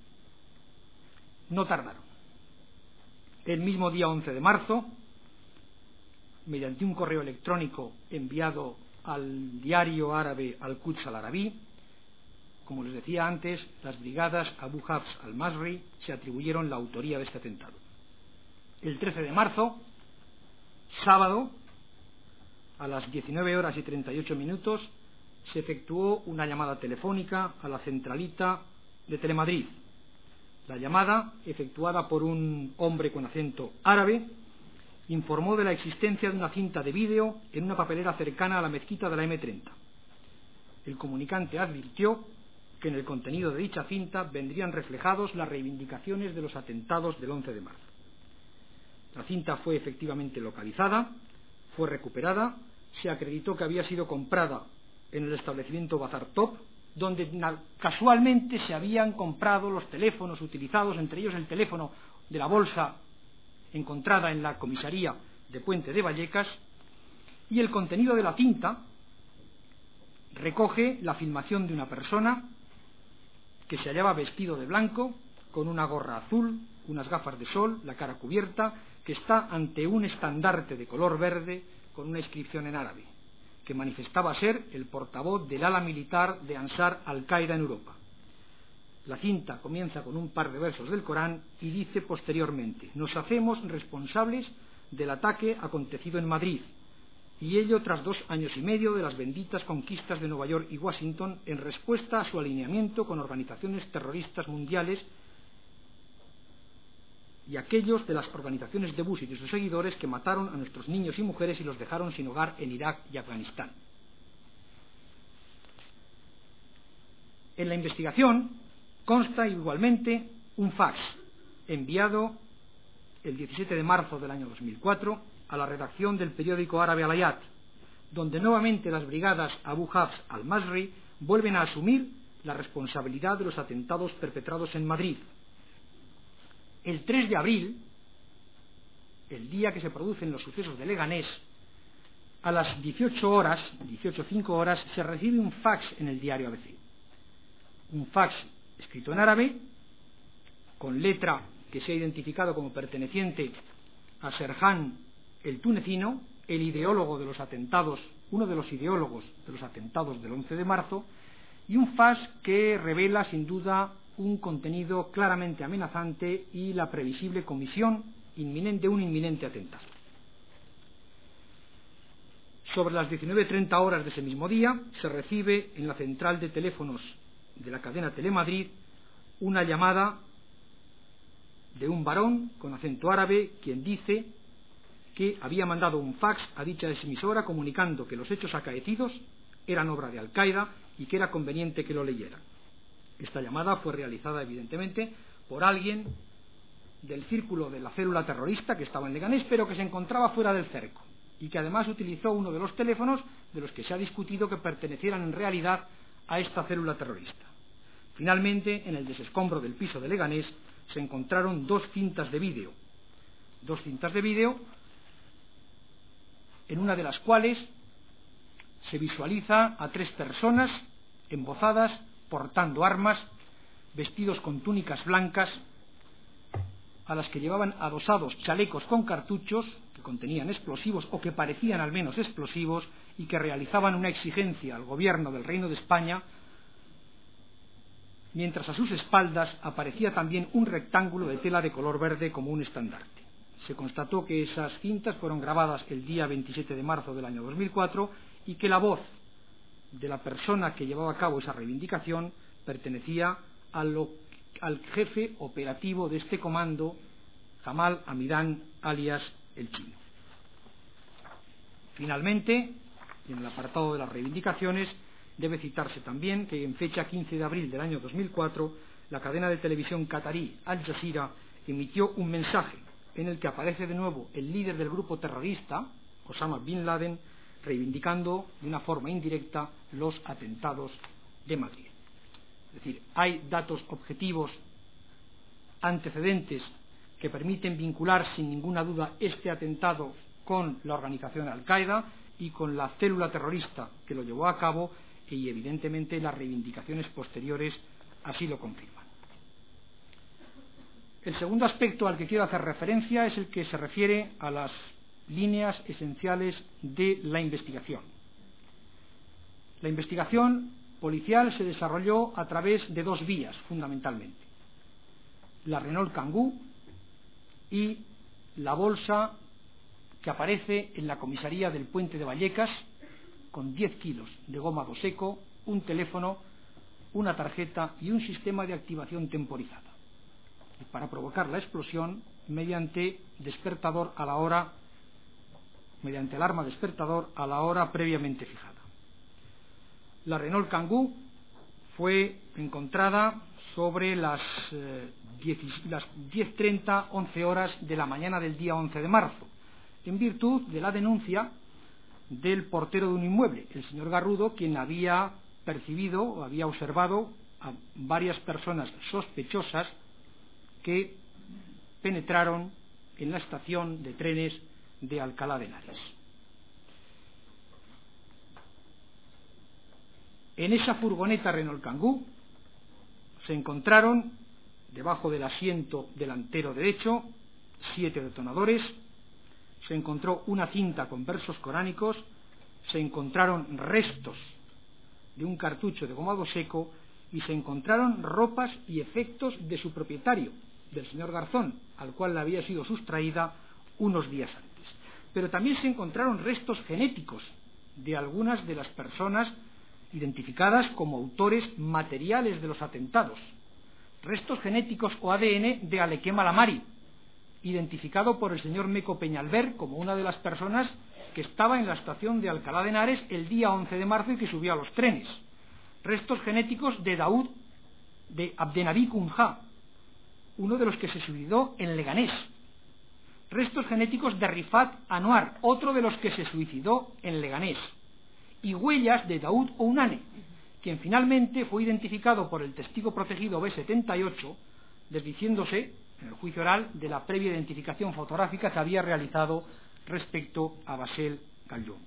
no tardaron. El mismo día 11 de marzo, mediante un correo electrónico enviado al diario árabe Al-Quds Al-Arabi, como les decía antes, las brigadas Abu Hafs al-Masri se atribuyeron la autoría de este atentado. El 13 de marzo, sábado, a las 19:38, se efectuó una llamada telefónica a la centralita de Telemadrid. La llamada, efectuada por un hombre con acento árabe, informó de la existencia de una cinta de vídeo en una papelera cercana a la mezquita de la M30. El comunicante advirtió que en el contenido de dicha cinta vendrían reflejados las reivindicaciones de los atentados del 11 de marzo. La cinta fue efectivamente localizada, fue recuperada, se acreditó que había sido comprada en el establecimiento Bazar Top, donde casualmente se habían comprado los teléfonos utilizados, entre ellos el teléfono de la bolsa encontrada en la comisaría de Puente de Vallecas, y el contenido de la cinta recoge la filmación de una persona que se hallaba vestido de blanco, con una gorra azul, unas gafas de sol, la cara cubierta, que está ante un estandarte de color verde con una inscripción en árabe, que manifestaba ser el portavoz del ala militar de Ansar al-Qaeda en Europa. La cinta comienza con un par de versos del Corán y dice posteriormente: nos hacemos responsables del ataque acontecido en Madrid, y ello tras 2 años y medio de las benditas conquistas de Nueva York y Washington en respuesta a su alineamiento con organizaciones terroristas mundiales y aquellos de las organizaciones de Bush y de sus seguidores que mataron a nuestros niños y mujeres y los dejaron sin hogar en Irak y Afganistán. En la investigación consta igualmente un fax enviado el 17 de marzo del año 2004 a la redacción del periódico árabe Al-Hayat, donde nuevamente las brigadas Abu Hafs al-Masri vuelven a asumir la responsabilidad de los atentados perpetrados en Madrid. El 3 de abril, el día que se producen los sucesos de Leganés, a las 18:05 se recibe un fax en el diario ABC. Un fax escrito en árabe, con letra que se ha identificado como perteneciente a Serhan el tunecino, el ideólogo de los atentados, uno de los ideólogos de los atentados del 11 de marzo, y un fax que revela sin duda un contenido claramente amenazante y la previsible comisión de un inminente atentado. Sobre las 19:30 de ese mismo día se recibe en la central de teléfonos de la cadena Telemadrid una llamada de un varón con acento árabe, quien dice que había mandado un fax a dicha emisora comunicando que los hechos acaecidos eran obra de Al-Qaeda y que era conveniente que lo leyeran. Esta llamada fue realizada evidentemente por alguien del círculo de la célula terrorista que estaba en Leganés, pero que se encontraba fuera del cerco y que además utilizó uno de los teléfonos de los que se ha discutido que pertenecieran en realidad a esta célula terrorista. Finalmente, en el desescombro del piso de Leganés se encontraron dos cintas de vídeo, en una de las cuales se visualiza a 3 personas embozadas, portando armas, vestidos con túnicas blancas, a las que llevaban adosados chalecos con cartuchos que contenían explosivos o que parecían al menos explosivos y que realizaban una exigencia al gobierno del Reino de España, mientras a sus espaldas aparecía también un rectángulo de tela de color verde como un estandarte. Se constató que esas cintas fueron grabadas el día 27 de marzo del año 2004 y que la voz de la persona que llevaba a cabo esa reivindicación pertenecía al jefe operativo de este comando, Jamal Hamidán, alias el Chino. Finalmente, en el apartado de las reivindicaciones, debe citarse también que en fecha 15 de abril del año 2004, la cadena de televisión catarí Al Jazeera emitió un mensaje en el que aparece de nuevo el líder del grupo terrorista, Osama Bin Laden, reivindicando de una forma indirecta los atentados de Madrid. Es decir, hay datos objetivos, antecedentes, que permiten vincular sin ninguna duda este atentado con la organización Al-Qaeda y con la célula terrorista que lo llevó a cabo, y evidentemente las reivindicaciones posteriores así lo confirman. El segundo aspecto al que quiero hacer referencia es el que se refiere a las líneas esenciales de la investigación. La investigación policial se desarrolló a través de 2 vías, fundamentalmente: la Renault Kangoo y la bolsa que aparece en la comisaría del Puente de Vallecas, con 10 kilos de goma doseco, un teléfono, una tarjeta y un sistema de activación temporizada, y para provocar la explosión mediante alarma despertador a la hora previamente fijada. La Renault Kangoo fue encontrada sobre las 10:30, 11 horas de la mañana del día 11 de marzo, en virtud de la denuncia del portero de un inmueble, el señor Garrudo, quien había percibido o había observado a varias personas sospechosas que penetraron en la estación de trenes de Alcalá de Henares. En esa furgoneta Renault Kangoo se encontraron, debajo del asiento delantero derecho, 7 detonadores, se encontró una cinta con versos coránicos, se encontraron restos de un cartucho de goma doseco y se encontraron ropas y efectos de su propietario, del señor Garzón, al cual le había sido sustraída unos días antes. Pero también se encontraron restos genéticos de algunas de las personas identificadas como autores materiales de los atentados, restos genéticos o ADN de Alequem Alamari, identificado por el señor Meco Peñalver como una de las personas que estaba en la estación de Alcalá de Henares el día 11 de marzo y que subía a los trenes, restos genéticos de Abdenabi Kunja, uno de los que se suicidó en Leganés, restos genéticos de Rifat Anuar, otro de los que se suicidó en Leganés, y huellas de Daoud Ounane, quien finalmente fue identificado por el testigo protegido B78, desdiciéndose en el juicio oral de la previa identificación fotográfica que había realizado respecto a Bassel Gallón.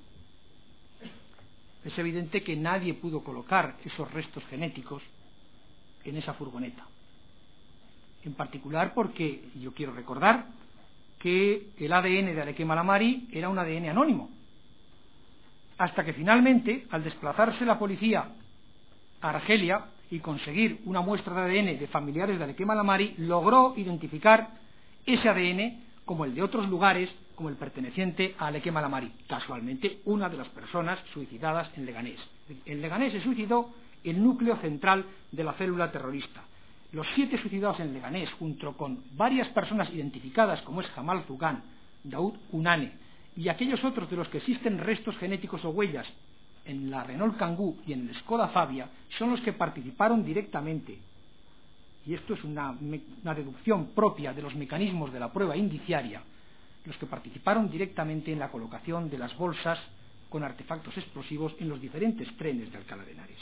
Es evidente que nadie pudo colocar esos restos genéticos en esa furgoneta, en particular porque yo quiero recordar que el ADN de Alequem Alamari era un ADN anónimo, hasta que finalmente, al desplazarse la policía a Argelia y conseguir una muestra de ADN de familiares de Alequem Alamari, logró identificar ese ADN como el de otros lugares, como el perteneciente a Alequem Alamari, casualmente una de las personas suicidadas en Leganés. En Leganés se suicidó el núcleo central de la célula terrorista. Los 7 suicidados en Leganés, junto con varias personas identificadas como es Jamal Zugán, Daoud Ounane y aquellos otros de los que existen restos genéticos o huellas en la Renault Kangoo y en el Skoda Fabia son los que participaron directamente, y esto es una deducción propia de los mecanismos de la prueba indiciaria, los que participaron directamente en la colocación de las bolsas con artefactos explosivos en los diferentes trenes de Alcalá de Henares.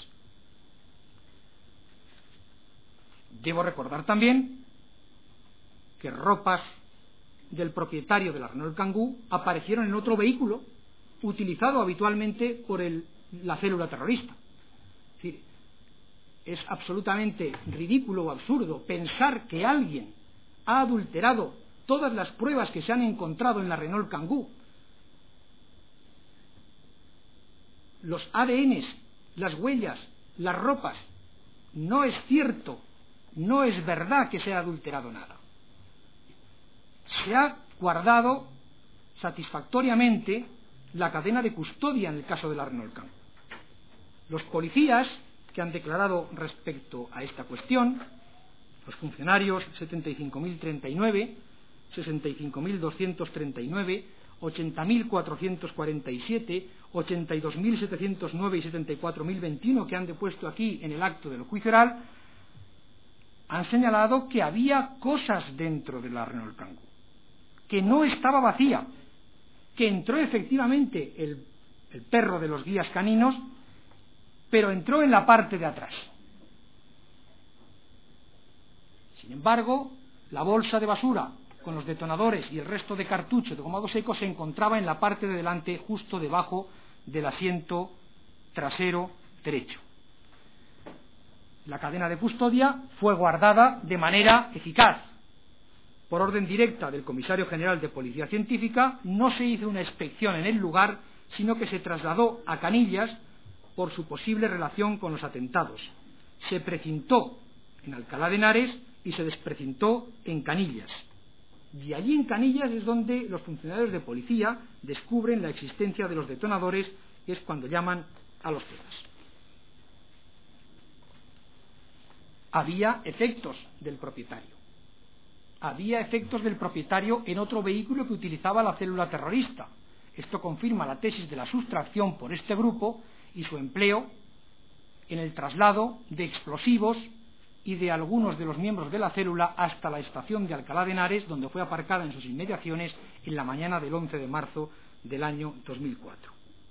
Debo recordar también que ropas del propietario de la Renault Kangoo aparecieron en otro vehículo utilizado habitualmente por la célula terrorista. Es decir, es absolutamente ridículo o absurdo pensar que alguien ha adulterado todas las pruebas que se han encontrado en la Renault Kangoo. Los ADNs, las huellas, las ropas. No es cierto, no es verdad que se haya adulterado nada. Se ha guardado satisfactoriamente la cadena de custodia en el caso de la Renault Kangoo. Los policías que han declarado respecto a esta cuestión, los funcionarios 75.039, 65.239, 80.447, 82.709 y 74.021 que han depuesto aquí en el acto del juicio oral, han señalado que había cosas dentro de la Renault Kangoo, que no estaba vacía, que entró efectivamente el perro de los guías caninos, pero entró en la parte de atrás. Sin embargo, la bolsa de basura con los detonadores y el resto de cartucho de gomado seco se encontraba en la parte de delante, justo debajo del asiento trasero derecho. La cadena de custodia fue guardada de manera eficaz. Por orden directa del Comisario General de Policía Científica, no se hizo una inspección en el lugar, sino que se trasladó a Canillas por su posible relación con los atentados. Se precintó en Alcalá de Henares y se desprecintó en Canillas. Y allí en Canillas es donde los funcionarios de policía descubren la existencia de los detonadores, que es cuando llaman a los CEDAS. Había efectos del propietario. Había efectos del propietario en otro vehículo que utilizaba la célula terrorista. Esto confirma la tesis de la sustracción por este grupo y su empleo en el traslado de explosivos y de algunos de los miembros de la célula hasta la estación de Alcalá de Henares, donde fue aparcada en sus inmediaciones en la mañana del 11 de marzo del año 2004.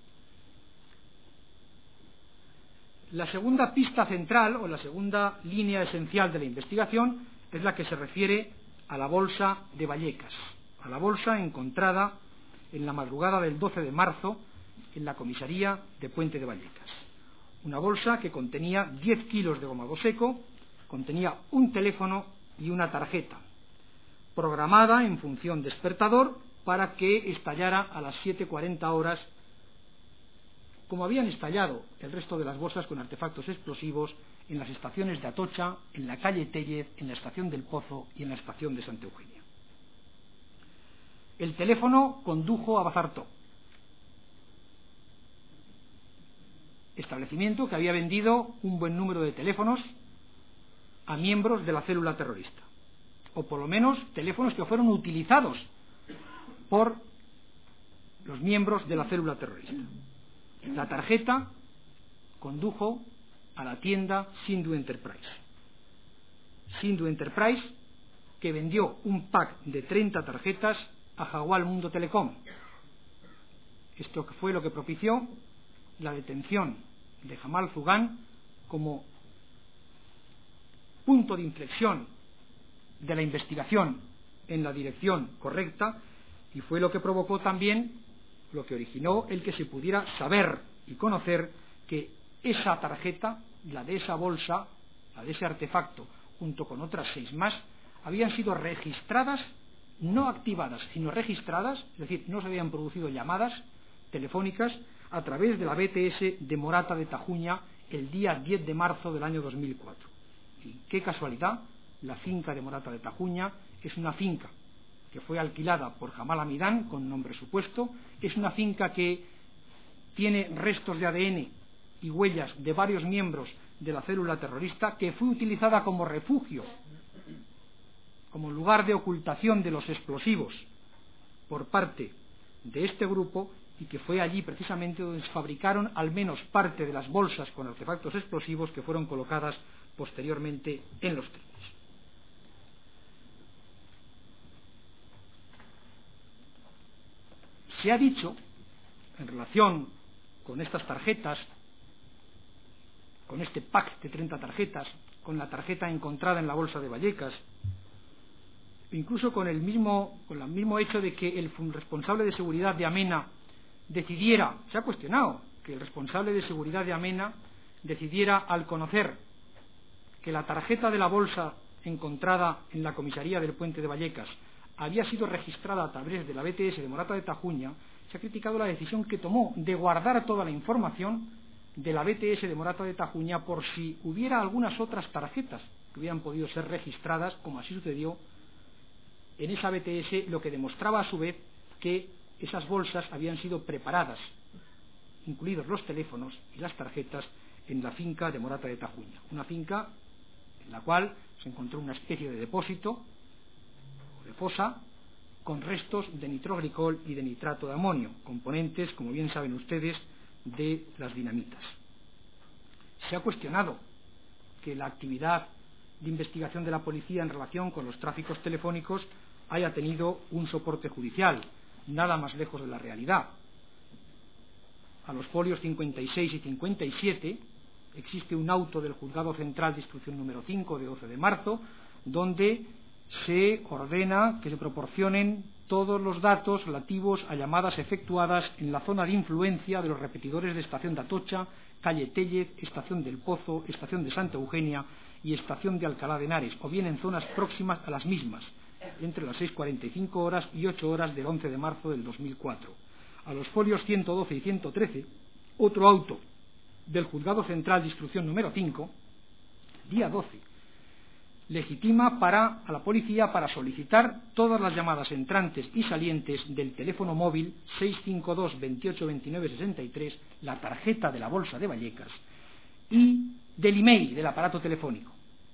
La segunda pista central, o la segunda línea esencial de la investigación, es la que se refiere a la bolsa de Vallecas, a la bolsa encontrada en la madrugada del 12 de marzo en la comisaría de Puente de Vallecas. Una bolsa que contenía 10 kilos de gomado seco, contenía un teléfono y una tarjeta, programada en función despertador para que estallara a las 7:40 horas, como habían estallado el resto de las bolsas con artefactos explosivos en las estaciones de Atocha, en la calle Tellez, en la estación del Pozo y en la estación de Santa Eugenia. El teléfono condujo a Bazartó, establecimiento que había vendido un buen número de teléfonos a miembros de la célula terrorista, o por lo menos teléfonos que fueron utilizados por los miembros de la célula terrorista. La tarjeta condujo a la tienda Sindu Enterprise. Sindu Enterprise, que vendió un pack de 30 tarjetas a Jaguar Mundo Telecom. Esto fue lo que propició la detención de Jamal Zugán como punto de inflexión de la investigación en la dirección correcta, y fue lo que provocó también, lo que originó el que se pudiera saber y conocer que esa tarjeta, la de esa bolsa, la de ese artefacto, junto con otras 6 más, habían sido registradas, no activadas, sino registradas, es decir, no se habían producido llamadas telefónicas a través de la BTS de Morata de Tajuña el día 10 de marzo del año 2004. Y qué casualidad, la finca de Morata de Tajuña es una finca que fue alquilada por Jamal Amidán con nombre supuesto, es una finca que tiene restos de ADN y huellas de varios miembros de la célula terrorista, que fue utilizada como refugio, como lugar de ocultación de los explosivos por parte de este grupo, y que fue allí precisamente donde se fabricaron al menos parte de las bolsas con artefactos explosivos que fueron colocadas posteriormente en los trenes. Se ha dicho, en relación con estas tarjetas, con este pack de 30 tarjetas, con la tarjeta encontrada en la bolsa de Vallecas, incluso con el mismo hecho de que el responsable de seguridad de Amena decidiera, se ha cuestionado, que el responsable de seguridad de Amena decidiera, al conocer que la tarjeta de la bolsa encontrada en la comisaría del Puente de Vallecas había sido registrada a través de la BTS de Morata de Tajuña, se ha criticado la decisión que tomó de guardar toda la información de la BTS de Morata de Tajuña por si hubiera algunas otras tarjetas que hubieran podido ser registradas, como así sucedió en esa BTS, lo que demostraba a su vez que esas bolsas habían sido preparadas, incluidos los teléfonos y las tarjetas, en la finca de Morata de Tajuña, una finca en la cual se encontró una especie de depósito o de fosa con restos de nitroglicol y de nitrato de amonio, componentes, como bien saben ustedes, de las dinamitas. Se ha cuestionado que la actividad de investigación de la policía en relación con los tráficos telefónicos haya tenido un soporte judicial, nada más lejos de la realidad. A los folios 56 y 57 existe un auto del Juzgado Central de Instrucción número 5 de 12 de marzo, donde se ordena que se proporcionen todos los datos relativos a llamadas efectuadas en la zona de influencia de los repetidores de Estación de Atocha, Calle Tellez, Estación del Pozo, Estación de Santa Eugenia y Estación de Alcalá de Henares, o bien en zonas próximas a las mismas, entre las 6:45 horas y 8 horas del 11 de marzo del 2004. A los folios 112 y 113, otro auto del Juzgado Central de Instrucción número 5, día 12, legitima a la policía para solicitar todas las llamadas entrantes y salientes del teléfono móvil 652 28 29 63, la tarjeta de la bolsa de Vallecas, y del email del aparato telefónico.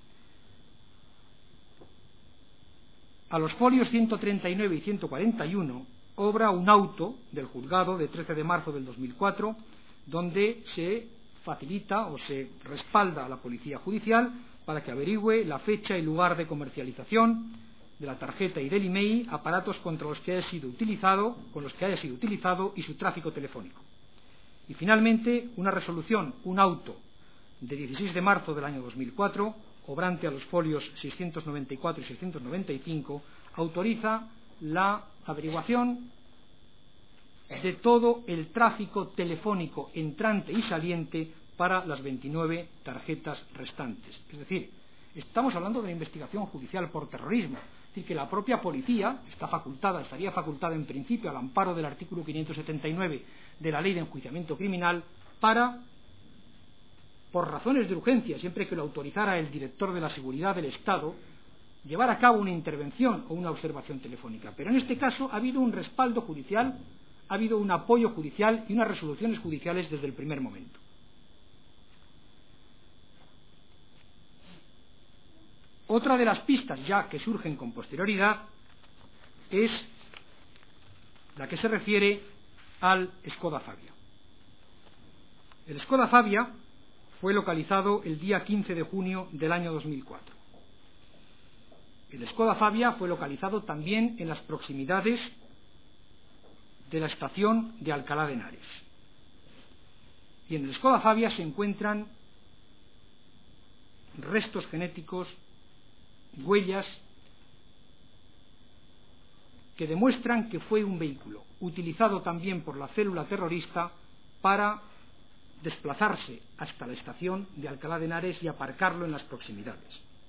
A los folios 139 y 141 obra un auto del juzgado de 13 de marzo del 2004, donde se facilita o se respalda a la policía judicial para que averigüe la fecha y lugar de comercialización de la tarjeta y del email, aparatos con los que haya sido utilizado y su tráfico telefónico. Y finalmente, una resolución, un auto de 16 de marzo del año 2004, obrante a los folios 694 y 695, autoriza la averiguación de todo el tráfico telefónico entrante y saliente para las 29 tarjetas restantes. Es decir, estamos hablando de una investigación judicial por terrorismo, es decir, que la propia policía estaría facultada en principio al amparo del artículo 579 de la Ley de Enjuiciamiento Criminal para, por razones de urgencia, siempre que lo autorizara el director de la Seguridad del Estado, llevar a cabo una intervención o una observación telefónica. Pero en este caso ha habido un respaldo judicial, ha habido un apoyo judicial y unas resoluciones judiciales desde el primer momento. Otra de las pistas ya que surgen con posterioridad es la que se refiere al Skoda Fabia. El Skoda Fabia fue localizado el día 15 de junio del año 2004. El Skoda Fabia fue localizado también en las proximidades de la estación de Alcalá de Henares. Y en el Skoda Fabia se encuentran restos genéticos, huellas que demuestran que fue un vehículo utilizado también por la célula terrorista para desplazarse hasta la estación de Alcalá de Henares y aparcarlo en las proximidades.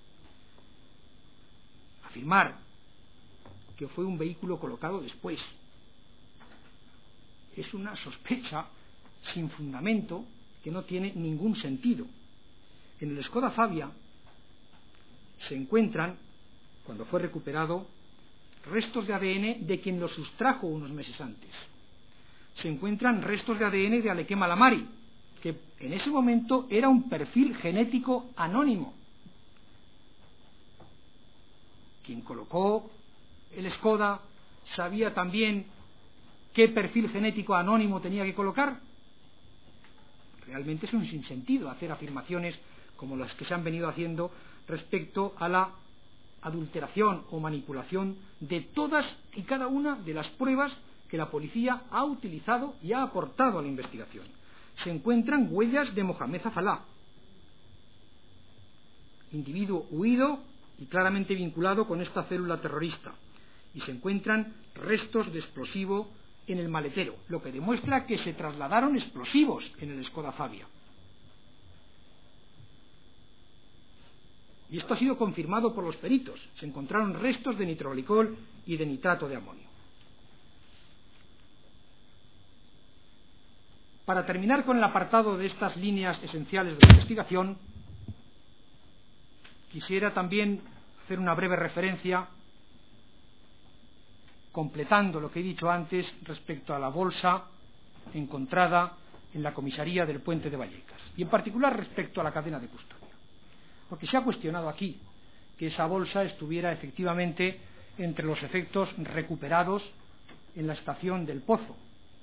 Afirmar que fue un vehículo colocado después es una sospecha sin fundamento que no tiene ningún sentido. En el Skoda Fabia se encuentran, cuando fue recuperado, restos de ADN de quien lo sustrajo unos meses antes. Se encuentran restos de ADN de Alequem Alamari, que en ese momento era un perfil genético anónimo. Quien colocó el Skoda sabía también qué perfil genético anónimo tenía que colocar. Realmente es un sinsentido hacer afirmaciones como las que se han venido haciendo respecto a la adulteración o manipulación de todas y cada una de las pruebas que la policía ha utilizado y ha aportado a la investigación. Se encuentran huellas de Mohamed Afalá, individuo huido y claramente vinculado con esta célula terrorista, y se encuentran restos de explosivo en el maletero, lo que demuestra que se trasladaron explosivos en el Skoda Fabia. Y esto ha sido confirmado por los peritos. Se encontraron restos de nitroglicol y de nitrato de amonio. Para terminar con el apartado de estas líneas esenciales de la investigación, quisiera también hacer una breve referencia, completando lo que he dicho antes respecto a la bolsa encontrada en la comisaría del Puente de Vallecas, y en particular respecto a la cadena de custodia. Porque se ha cuestionado aquí que esa bolsa estuviera efectivamente entre los efectos recuperados en la estación del Pozo.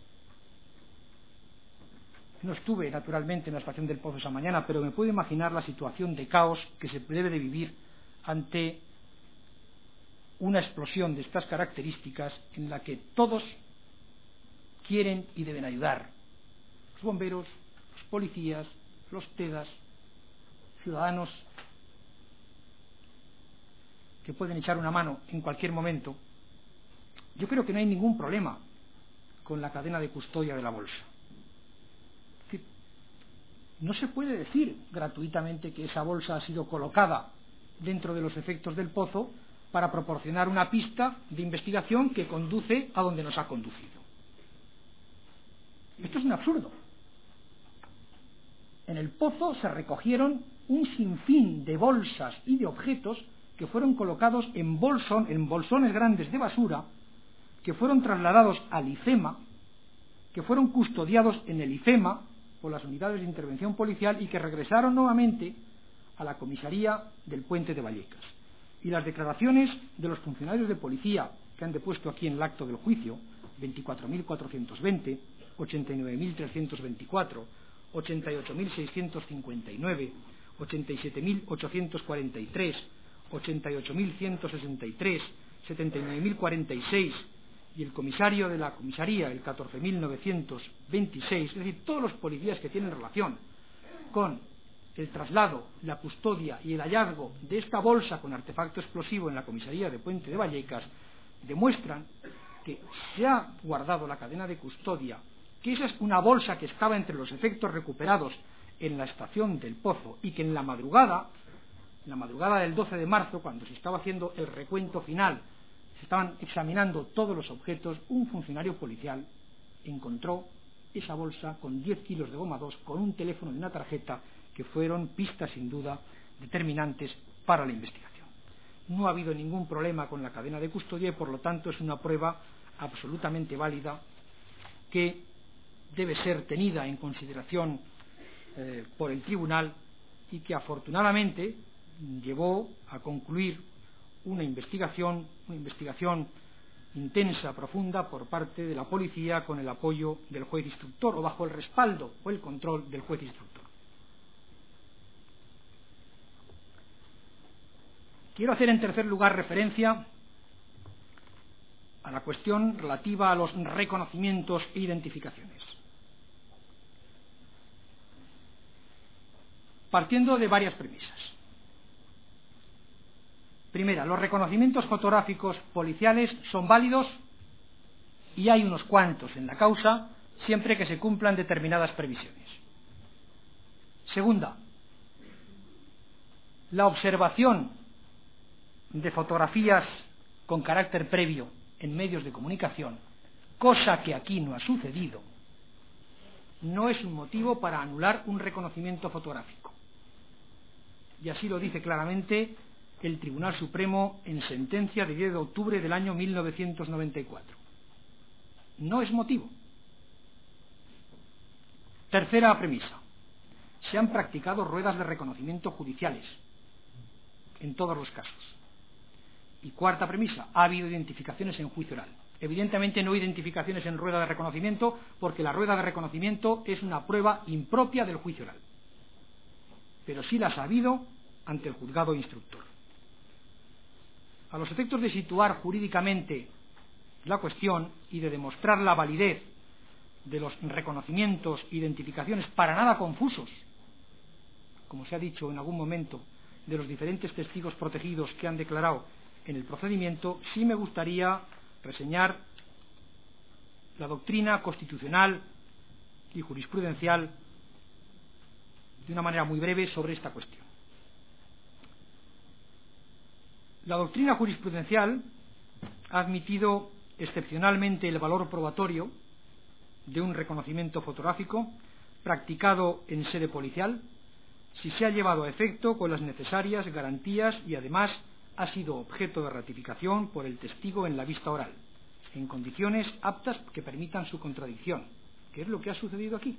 No estuve, naturalmente, en la estación del Pozo esa mañana, pero me puedo imaginar la situación de caos que se debe de vivir ante una explosión de estas características en la que todos quieren y deben ayudar. Los bomberos, los policías, los TEDAS, ciudadanos que pueden echar una mano en cualquier momento. Yo creo que no hay ningún problema con la cadena de custodia de la bolsa. Es decir, no se puede decir gratuitamente que esa bolsa ha sido colocada dentro de los efectos del Pozo para proporcionar una pista de investigación que conduce a donde nos ha conducido. Esto es un absurdo. En el Pozo se recogieron un sinfín de bolsas y de objetos que fueron colocados en bolsones grandes de basura, que fueron trasladados al IFEMA, que fueron custodiados en el IFEMA por las unidades de intervención policial y que regresaron nuevamente a la comisaría del Puente de Vallecas. Y las declaraciones de los funcionarios de policía que han depuesto aquí en el acto del juicio, 24.420, 89.324, 88.659, 87.843, 88.163, 79.046 y el comisario de la comisaría, el 14.926, es decir, todos los policías que tienen relación con el traslado, la custodia y el hallazgo de esta bolsa con artefacto explosivo en la comisaría de Puente de Vallecas, demuestran que se ha guardado la cadena de custodia, que esa es una bolsa que estaba entre los efectos recuperados en la estación del Pozo y que en la madrugada del 12 de marzo, cuando se estaba haciendo el recuento final, se estaban examinando todos los objetos, un funcionario policial encontró esa bolsa con 10 kilos de goma 2, con un teléfono y una tarjeta, que fueron pistas sin duda determinantes para la investigación. No ha habido ningún problema con la cadena de custodia y por lo tanto es una prueba absolutamente válida que debe ser tenida en consideración por el tribunal y que afortunadamente llevó a concluir una investigación intensa, profunda por parte de la policía con el apoyo del juez instructor o bajo el respaldo o el control del juez instructor. Quiero hacer en tercer lugar referencia a la cuestión relativa a los reconocimientos e identificaciones. Partiendo de varias premisas. Primera, los reconocimientos fotográficos policiales son válidos y hay unos cuantos en la causa siempre que se cumplan determinadas previsiones. Segunda, la observación de fotografías con carácter previo en medios de comunicación, cosa que aquí no ha sucedido, no es un motivo para anular un reconocimiento fotográfico. Y así lo dice claramente el Tribunal Supremo en sentencia de 10 de octubre del año 1994. No es motivo. Tercera premisa. Se han practicado ruedas de reconocimiento judiciales en todos los casos. Y cuarta premisa. Ha habido identificaciones en juicio oral. Evidentemente no identificaciones en rueda de reconocimiento, porque la rueda de reconocimiento es una prueba impropia del juicio oral, pero sí las ha habido ante el juzgado instructor. A los efectos de situar jurídicamente la cuestión y de demostrar la validez de los reconocimientos e identificaciones para nada confusos, como se ha dicho en algún momento, de los diferentes testigos protegidos que han declarado en el procedimiento, sí me gustaría reseñar la doctrina constitucional y jurisprudencial de una manera muy breve sobre esta cuestión. La doctrina jurisprudencial ha admitido excepcionalmente el valor probatorio de un reconocimiento fotográfico practicado en sede policial si se ha llevado a efecto con las necesarias garantías y además ha sido objeto de ratificación por el testigo en la vista oral, en condiciones aptas que permitan su contradicción, que es lo que ha sucedido aquí.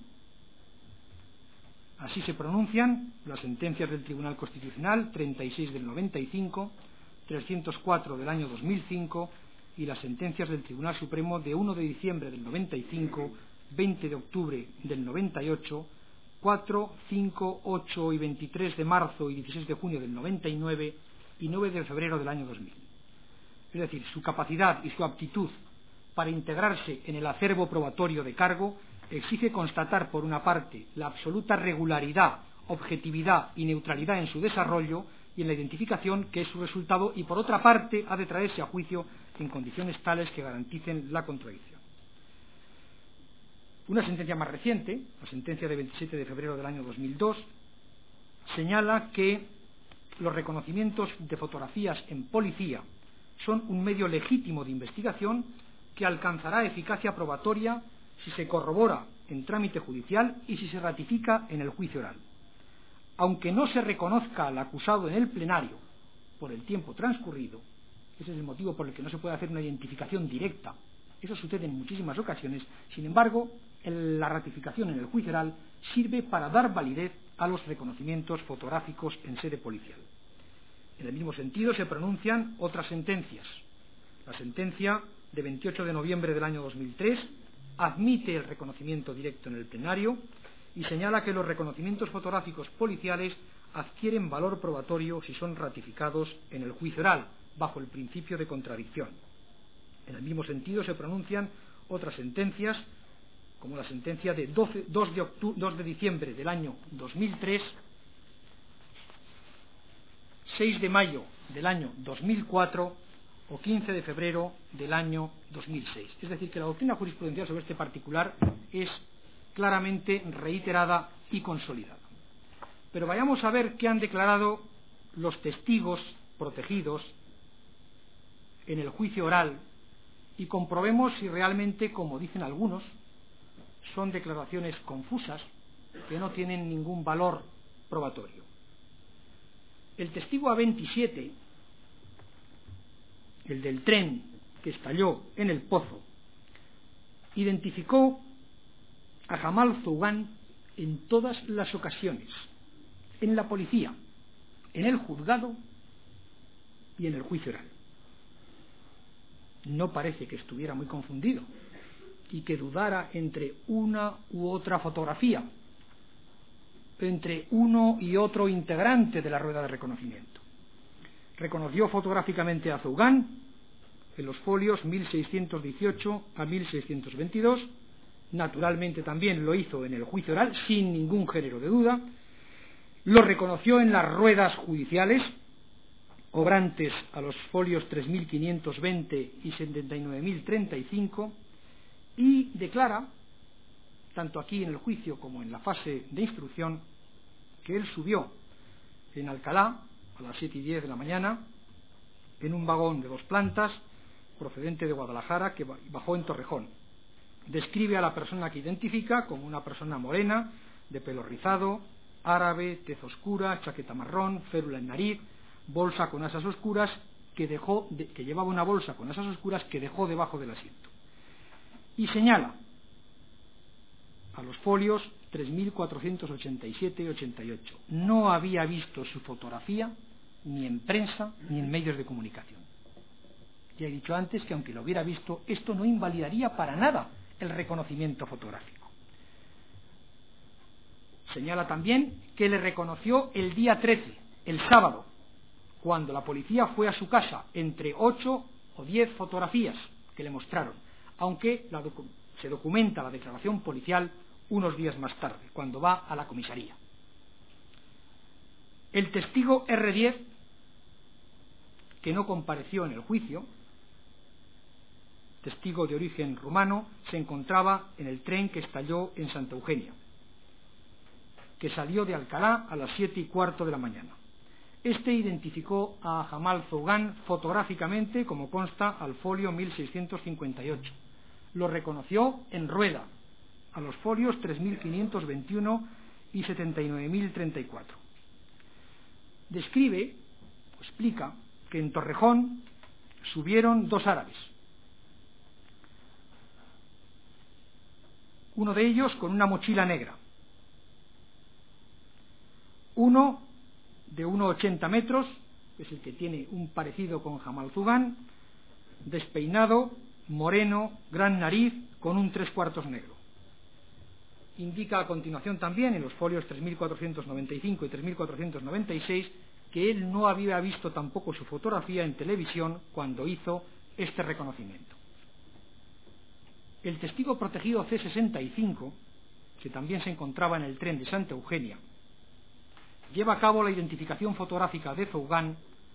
Así se pronuncian las sentencias del Tribunal Constitucional 36 del 95, 304 del año 2005 y las sentencias del Tribunal Supremo de 1 de diciembre del 95, 20 de octubre del 98, 4, 5, 8 y 23 de marzo y 16 de junio del 99 y 9 de febrero del año 2000. Es decir, su capacidad y su aptitud para integrarse en el acervo probatorio de cargo exige constatar, por una parte, la absoluta regularidad, objetividad y neutralidad en su desarrollo y en la identificación, que es su resultado, y por otra parte, ha de traerse a juicio en condiciones tales que garanticen la contradicción. Una sentencia más reciente, la sentencia de 27 de febrero del año 2002, señala que los reconocimientos de fotografías en policía son un medio legítimo de investigación que alcanzará eficacia probatoria si se corrobora en trámite judicial y si se ratifica en el juicio oral. Aunque no se reconozca al acusado en el plenario por el tiempo transcurrido, ese es el motivo por el que no se puede hacer una identificación directa, eso sucede en muchísimas ocasiones, sin embargo, la ratificación en el juicio oral sirve para dar validez a los reconocimientos fotográficos en sede policial. En el mismo sentido se pronuncian otras sentencias. La sentencia de 28 de noviembre del año 2003 admite el reconocimiento directo en el plenario y señala que los reconocimientos fotográficos policiales adquieren valor probatorio si son ratificados en el juicio oral, bajo el principio de contradicción. En el mismo sentido se pronuncian otras sentencias, como la sentencia de 2 de diciembre del año 2003, 6 de mayo del año 2004 o 15 de febrero del año 2006. Es decir, que la doctrina jurisprudencial sobre este particular es claramente reiterada y consolidada. Pero vayamos a ver qué han declarado los testigos protegidos en el juicio oral y comprobemos si realmente, como dicen algunos, son declaraciones confusas que no tienen ningún valor probatorio. El testigo A27, el del tren que estalló en el Pozo, identificó a Jamal Zougan en todas las ocasiones, en la policía, en el juzgado y en el juicio oral. No parece que estuviera muy confundido y que dudara entre una u otra fotografía, entre uno y otro integrante de la rueda de reconocimiento. Reconoció fotográficamente a Zougan en los folios 1618 a 1622, naturalmente también lo hizo en el juicio oral sin ningún género de duda, lo reconoció en las ruedas judiciales obrantes a los folios 3520 y 79.035 y declara, tanto aquí en el juicio como en la fase de instrucción, que él subió en Alcalá a las 7:10 de la mañana en un vagón de 2 plantas procedente de Guadalajara que bajó en Torrejón. Describe a la persona que identifica como una persona morena, de pelo rizado, árabe, tez oscura, chaqueta marrón, férula en nariz, bolsa con asas oscuras que llevaba una bolsa con asas oscuras que dejó debajo del asiento. Y señala a los folios 3487 y 88. No había visto su fotografía ni en prensa ni en medios de comunicación. Ya he dicho antes que aunque lo hubiera visto, esto no invalidaría para nada el reconocimiento fotográfico. Señala también que le reconoció el día 13, el sábado, cuando la policía fue a su casa, entre 8 o 10 fotografías que le mostraron, aunque se documenta la declaración policial unos días más tarde, cuando va a la comisaría. El testigo R10, que no compareció en el juicio, testigo de origen rumano, se encontraba en el tren que estalló en Santa Eugenia, que salió de Alcalá a las 7:15 de la mañana. Este identificó a Jamal Zougan fotográficamente, como consta al folio 1658. Lo reconoció en rueda, a los folios 3521 y 79.034. Describe, o explica, que en Torrejón subieron 2 árabes. Uno de ellos con una mochila negra. Uno de 1,80 metros, que es el que tiene un parecido con Jamal Zougan, despeinado, moreno, gran nariz, con un 3/4 negro. Indica a continuación también, en los folios 3495 y 3496, que él no había visto tampoco su fotografía en televisión cuando hizo este reconocimiento. El testigo protegido C65, que también se encontraba en el tren de Santa Eugenia, lleva a cabo la identificación fotográfica de Zougan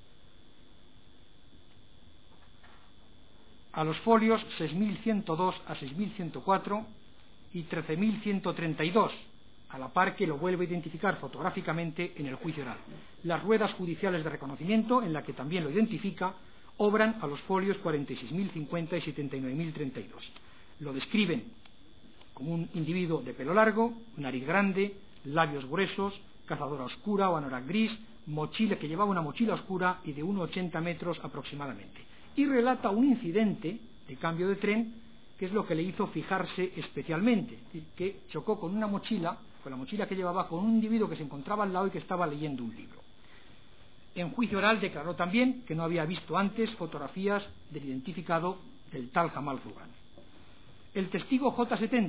a los folios 6.102 a 6.104 y 13.132, a la par que lo vuelve a identificar fotográficamente en el juicio oral. Las ruedas judiciales de reconocimiento, en la que también lo identifica, obran a los folios 46.050 y 79.032. Lo describen como un individuo de pelo largo, nariz grande, labios gruesos, cazadora oscura o anorak gris, mochila, que llevaba una mochila oscura y de 1,80 metros aproximadamente. Y relata un incidente de cambio de tren, que es lo que le hizo fijarse especialmente, es decir, que chocó con una mochila, con la mochila que llevaba, con un individuo que se encontraba al lado y que estaba leyendo un libro. En juicio oral declaró también que no había visto antes fotografías del identificado del tal Jamal Zougan. El testigo J70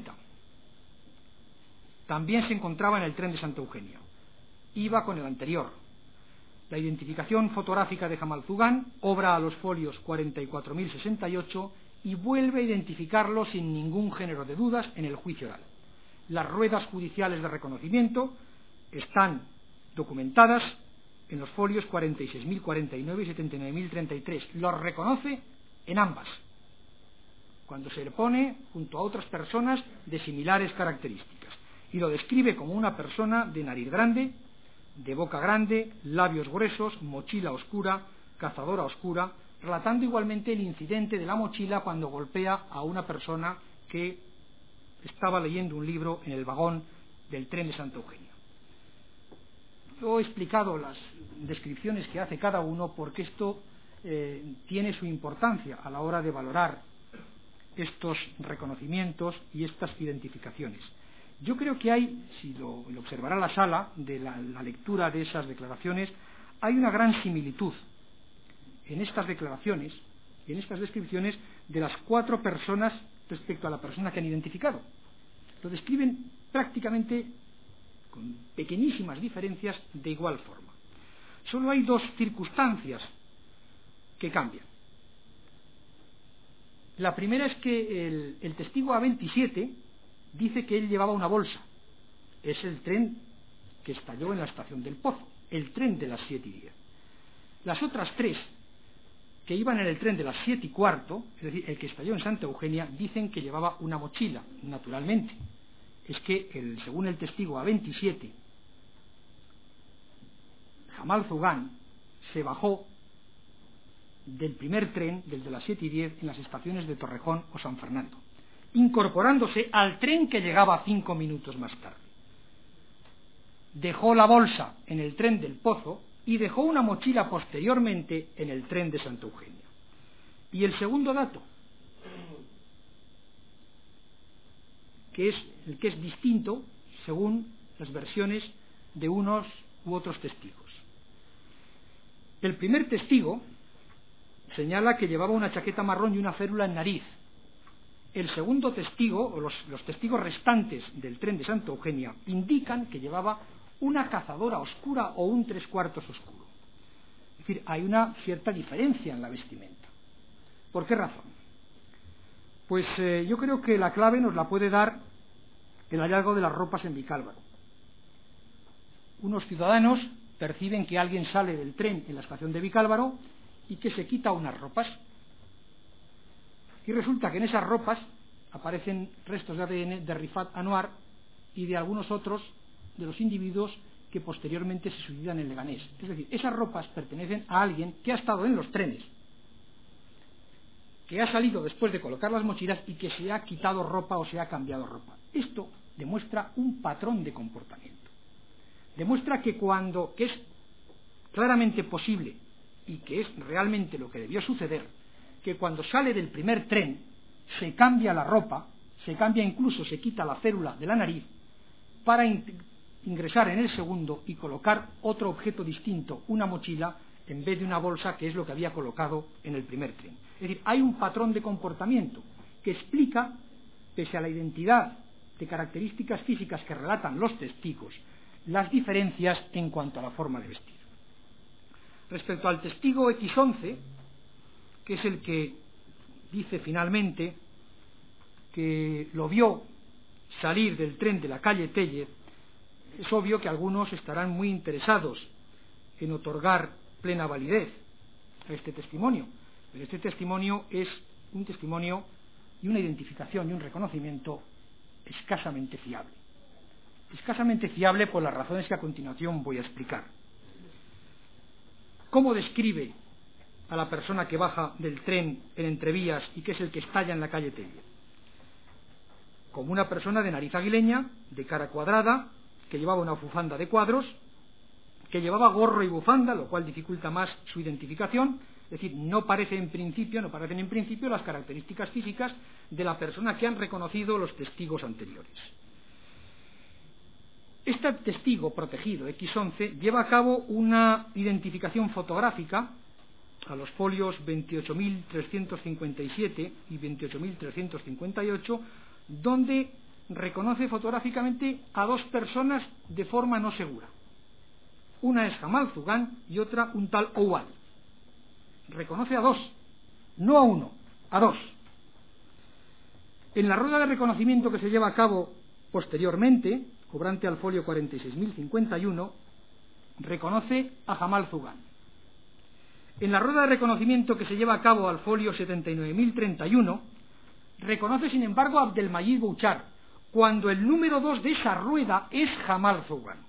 también se encontraba en el tren de Santa Eugenia. Iba con el anterior. La identificación fotográfica de Jamal Zougan obra a los folios 44.068 y vuelve a identificarlo sin ningún género de dudas en el juicio oral. Las ruedas judiciales de reconocimiento están documentadas en los folios 46.049 y 79.033. Los reconoce en ambas, cuando se le pone junto a otras personas de similares características, y lo describe como una persona de nariz grande, de boca grande, labios gruesos, mochila oscura, cazadora oscura, relatando igualmente el incidente de la mochila cuando golpea a una persona que estaba leyendo un libro en el vagón del tren de Santa Eugenia. Yo he explicado las descripciones que hace cada uno porque esto tiene su importancia a la hora de valorar estos reconocimientos y estas identificaciones. Yo creo que hay, si lo observará la sala, de la lectura de esas declaraciones, hay una gran similitud en estas declaraciones y en estas descripciones de las 4 personas respecto a la persona que han identificado. Lo describen prácticamente con pequeñísimas diferencias de igual forma. Solo hay 2 circunstancias que cambian. La primera es que el testigo A27 dice que él llevaba una bolsa. Es el tren que estalló en la estación del Pozo, el tren de las 7:10. Las otras 3 que iban en el tren de las 7:15, es decir, el que estalló en Santa Eugenia, dicen que llevaba una mochila, naturalmente. Es que, según el testigo A27, Jamal Zougan se bajó del primer tren, del de las 7:10, en las estaciones de Torrejón o San Fernando, incorporándose al tren que llegaba 5 minutos más tarde. Dejó la bolsa en el tren del Pozo y dejó una mochila posteriormente en el tren de Santa Eugenia. Y el segundo dato, que es el que es distinto según las versiones de unos u otros testigos. El primer testigo señala que llevaba una chaqueta marrón y una férula en nariz. El segundo testigo, o los testigos restantes del tren de Santa Eugenia, indican que llevaba una cazadora oscura o un 3/4 oscuro. Es decir, hay una cierta diferencia en la vestimenta. ¿Por qué razón? Pues yo creo que la clave nos la puede dar el hallazgo de las ropas en Vicálvaro. Unos ciudadanos perciben que alguien sale del tren en la estación de Vicálvaro y que se quita unas ropas. Y resulta que en esas ropas aparecen restos de ADN de Rifat Anwar y de algunos otros de los individuos que posteriormente se suicidan en Leganés. Es decir, esas ropas pertenecen a alguien que ha estado en los trenes, que ha salido después de colocar las mochilas y que se ha quitado ropa o se ha cambiado ropa. Esto demuestra un patrón de comportamiento. Demuestra que que es claramente posible y que es realmente lo que debió suceder, que cuando sale del primer tren se cambia la ropa, se cambia incluso, se quita la férula de la nariz para ingresar en el segundo y colocar otro objeto distinto, una mochila, en vez de una bolsa, que es lo que había colocado en el primer tren. Es decir, hay un patrón de comportamiento que explica, pese a la identidad de características físicas que relatan los testigos, las diferencias en cuanto a la forma de vestir. Respecto al testigo X11, que es el que dice finalmente que lo vio salir del tren de la calle Tellez, es obvio que algunos estarán muy interesados en otorgar plena validez a este testimonio, pero este testimonio es un testimonio y una identificación y un reconocimiento escasamente fiable. Escasamente fiable por las razones que a continuación voy a explicar. ¿Cómo describe a la persona que baja del tren en Entrevías y que es el que estalla en la calle Tellez? Como una persona de nariz aguileña, de cara cuadrada, que llevaba una bufanda de cuadros, que llevaba gorro y bufanda, lo cual dificulta más su identificación. Es decir, no parecen en principio las características físicas de la persona que han reconocido los testigos anteriores. Este testigo protegido, X11, lleva a cabo una identificación fotográfica a los folios 28.357 y 28.358, donde reconoce fotográficamente a dos personas de forma no segura. Una es Jamal Zugán y otra un tal Oual. Reconoce a dos, no a uno, a dos. En la rueda de reconocimiento que se lleva a cabo posteriormente, cobrante al folio 46.051, reconoce a Jamal Zugán. En la rueda de reconocimiento que se lleva a cabo al folio 79.031, reconoce sin embargo a Abdelmayid Bouchar, cuando el número 2 de esa rueda es Jamal Zugán.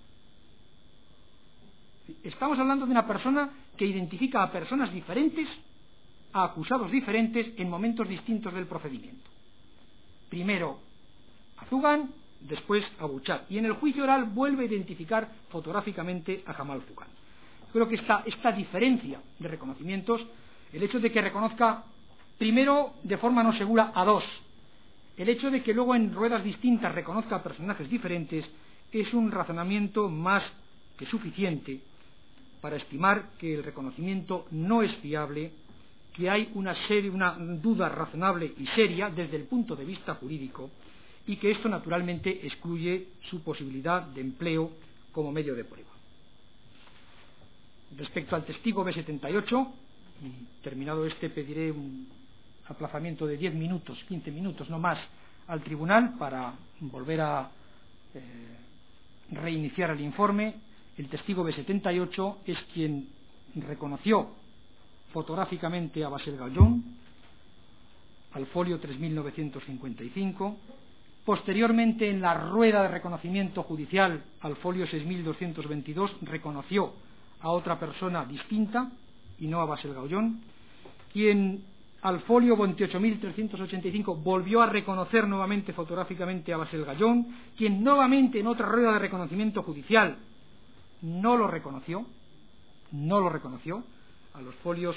Estamos hablando de una persona que identifica a personas diferentes, a acusados diferentes en momentos distintos del procedimiento. Primero a Zugán, después a Bouchar, y en el juicio oral vuelve a identificar fotográficamente a Jamal Zugán. Creo que esta diferencia de reconocimientos, el hecho de que reconozca primero de forma no segura a dos, el hecho de que luego en ruedas distintas reconozca a personajes diferentes, es un razonamiento más que suficiente para estimar que el reconocimiento no es fiable, que hay una duda razonable y seria desde el punto de vista jurídico, y que esto naturalmente excluye su posibilidad de empleo como medio de prueba. Respecto al testigo B78, y terminado este pediré un aplazamiento de 10 minutos, 15 minutos, no más, al tribunal para volver a reiniciar el informe. El testigo B78 es quien reconoció fotográficamente a Basel Gallón al folio 3.955, posteriormente en la rueda de reconocimiento judicial al folio 6.222 reconoció a otra persona distinta y no a Basel Gallón, quien al folio 28.385 volvió a reconocer nuevamente fotográficamente a Basel Gallón, quien nuevamente en otra rueda de reconocimiento judicial no lo reconoció, a los folios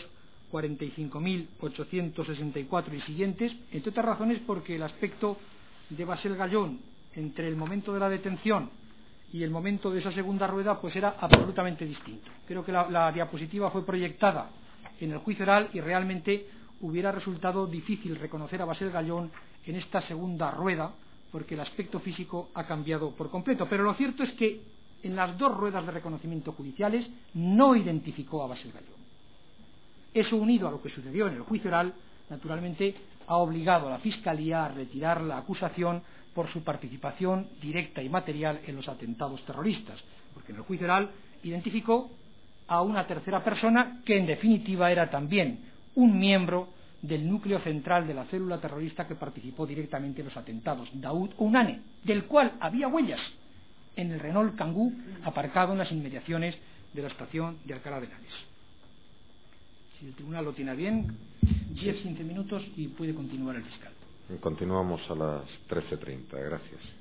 45.864 y siguientes, entre otras razones porque el aspecto de Basel Gallón entre el momento de la detención y el momento de esa segunda rueda pues era absolutamente distinto. Creo que la diapositiva fue proyectada en el juicio oral y realmente hubiera resultado difícil reconocer a Basel Gallón en esta segunda rueda, porque el aspecto físico ha cambiado por completo. Pero lo cierto es que en las dos ruedas de reconocimiento judiciales no identificó a Basel Gallón. Eso, unido a lo que sucedió en el juicio oral, naturalmente ha obligado a la Fiscalía a retirar la acusación por su participación directa y material en los atentados terroristas, porque en el juicio oral identificó a una tercera persona que en definitiva era también un miembro del núcleo central de la célula terrorista que participó directamente en los atentados, Daoud Ounane, del cual había huellas en el Renault Kangoo aparcado en las inmediaciones de la estación de Alcalá de Henares. Si el tribunal lo tiene bien, 10-15 minutos y puede continuar el fiscal. Continuamos a las 13:30. Gracias.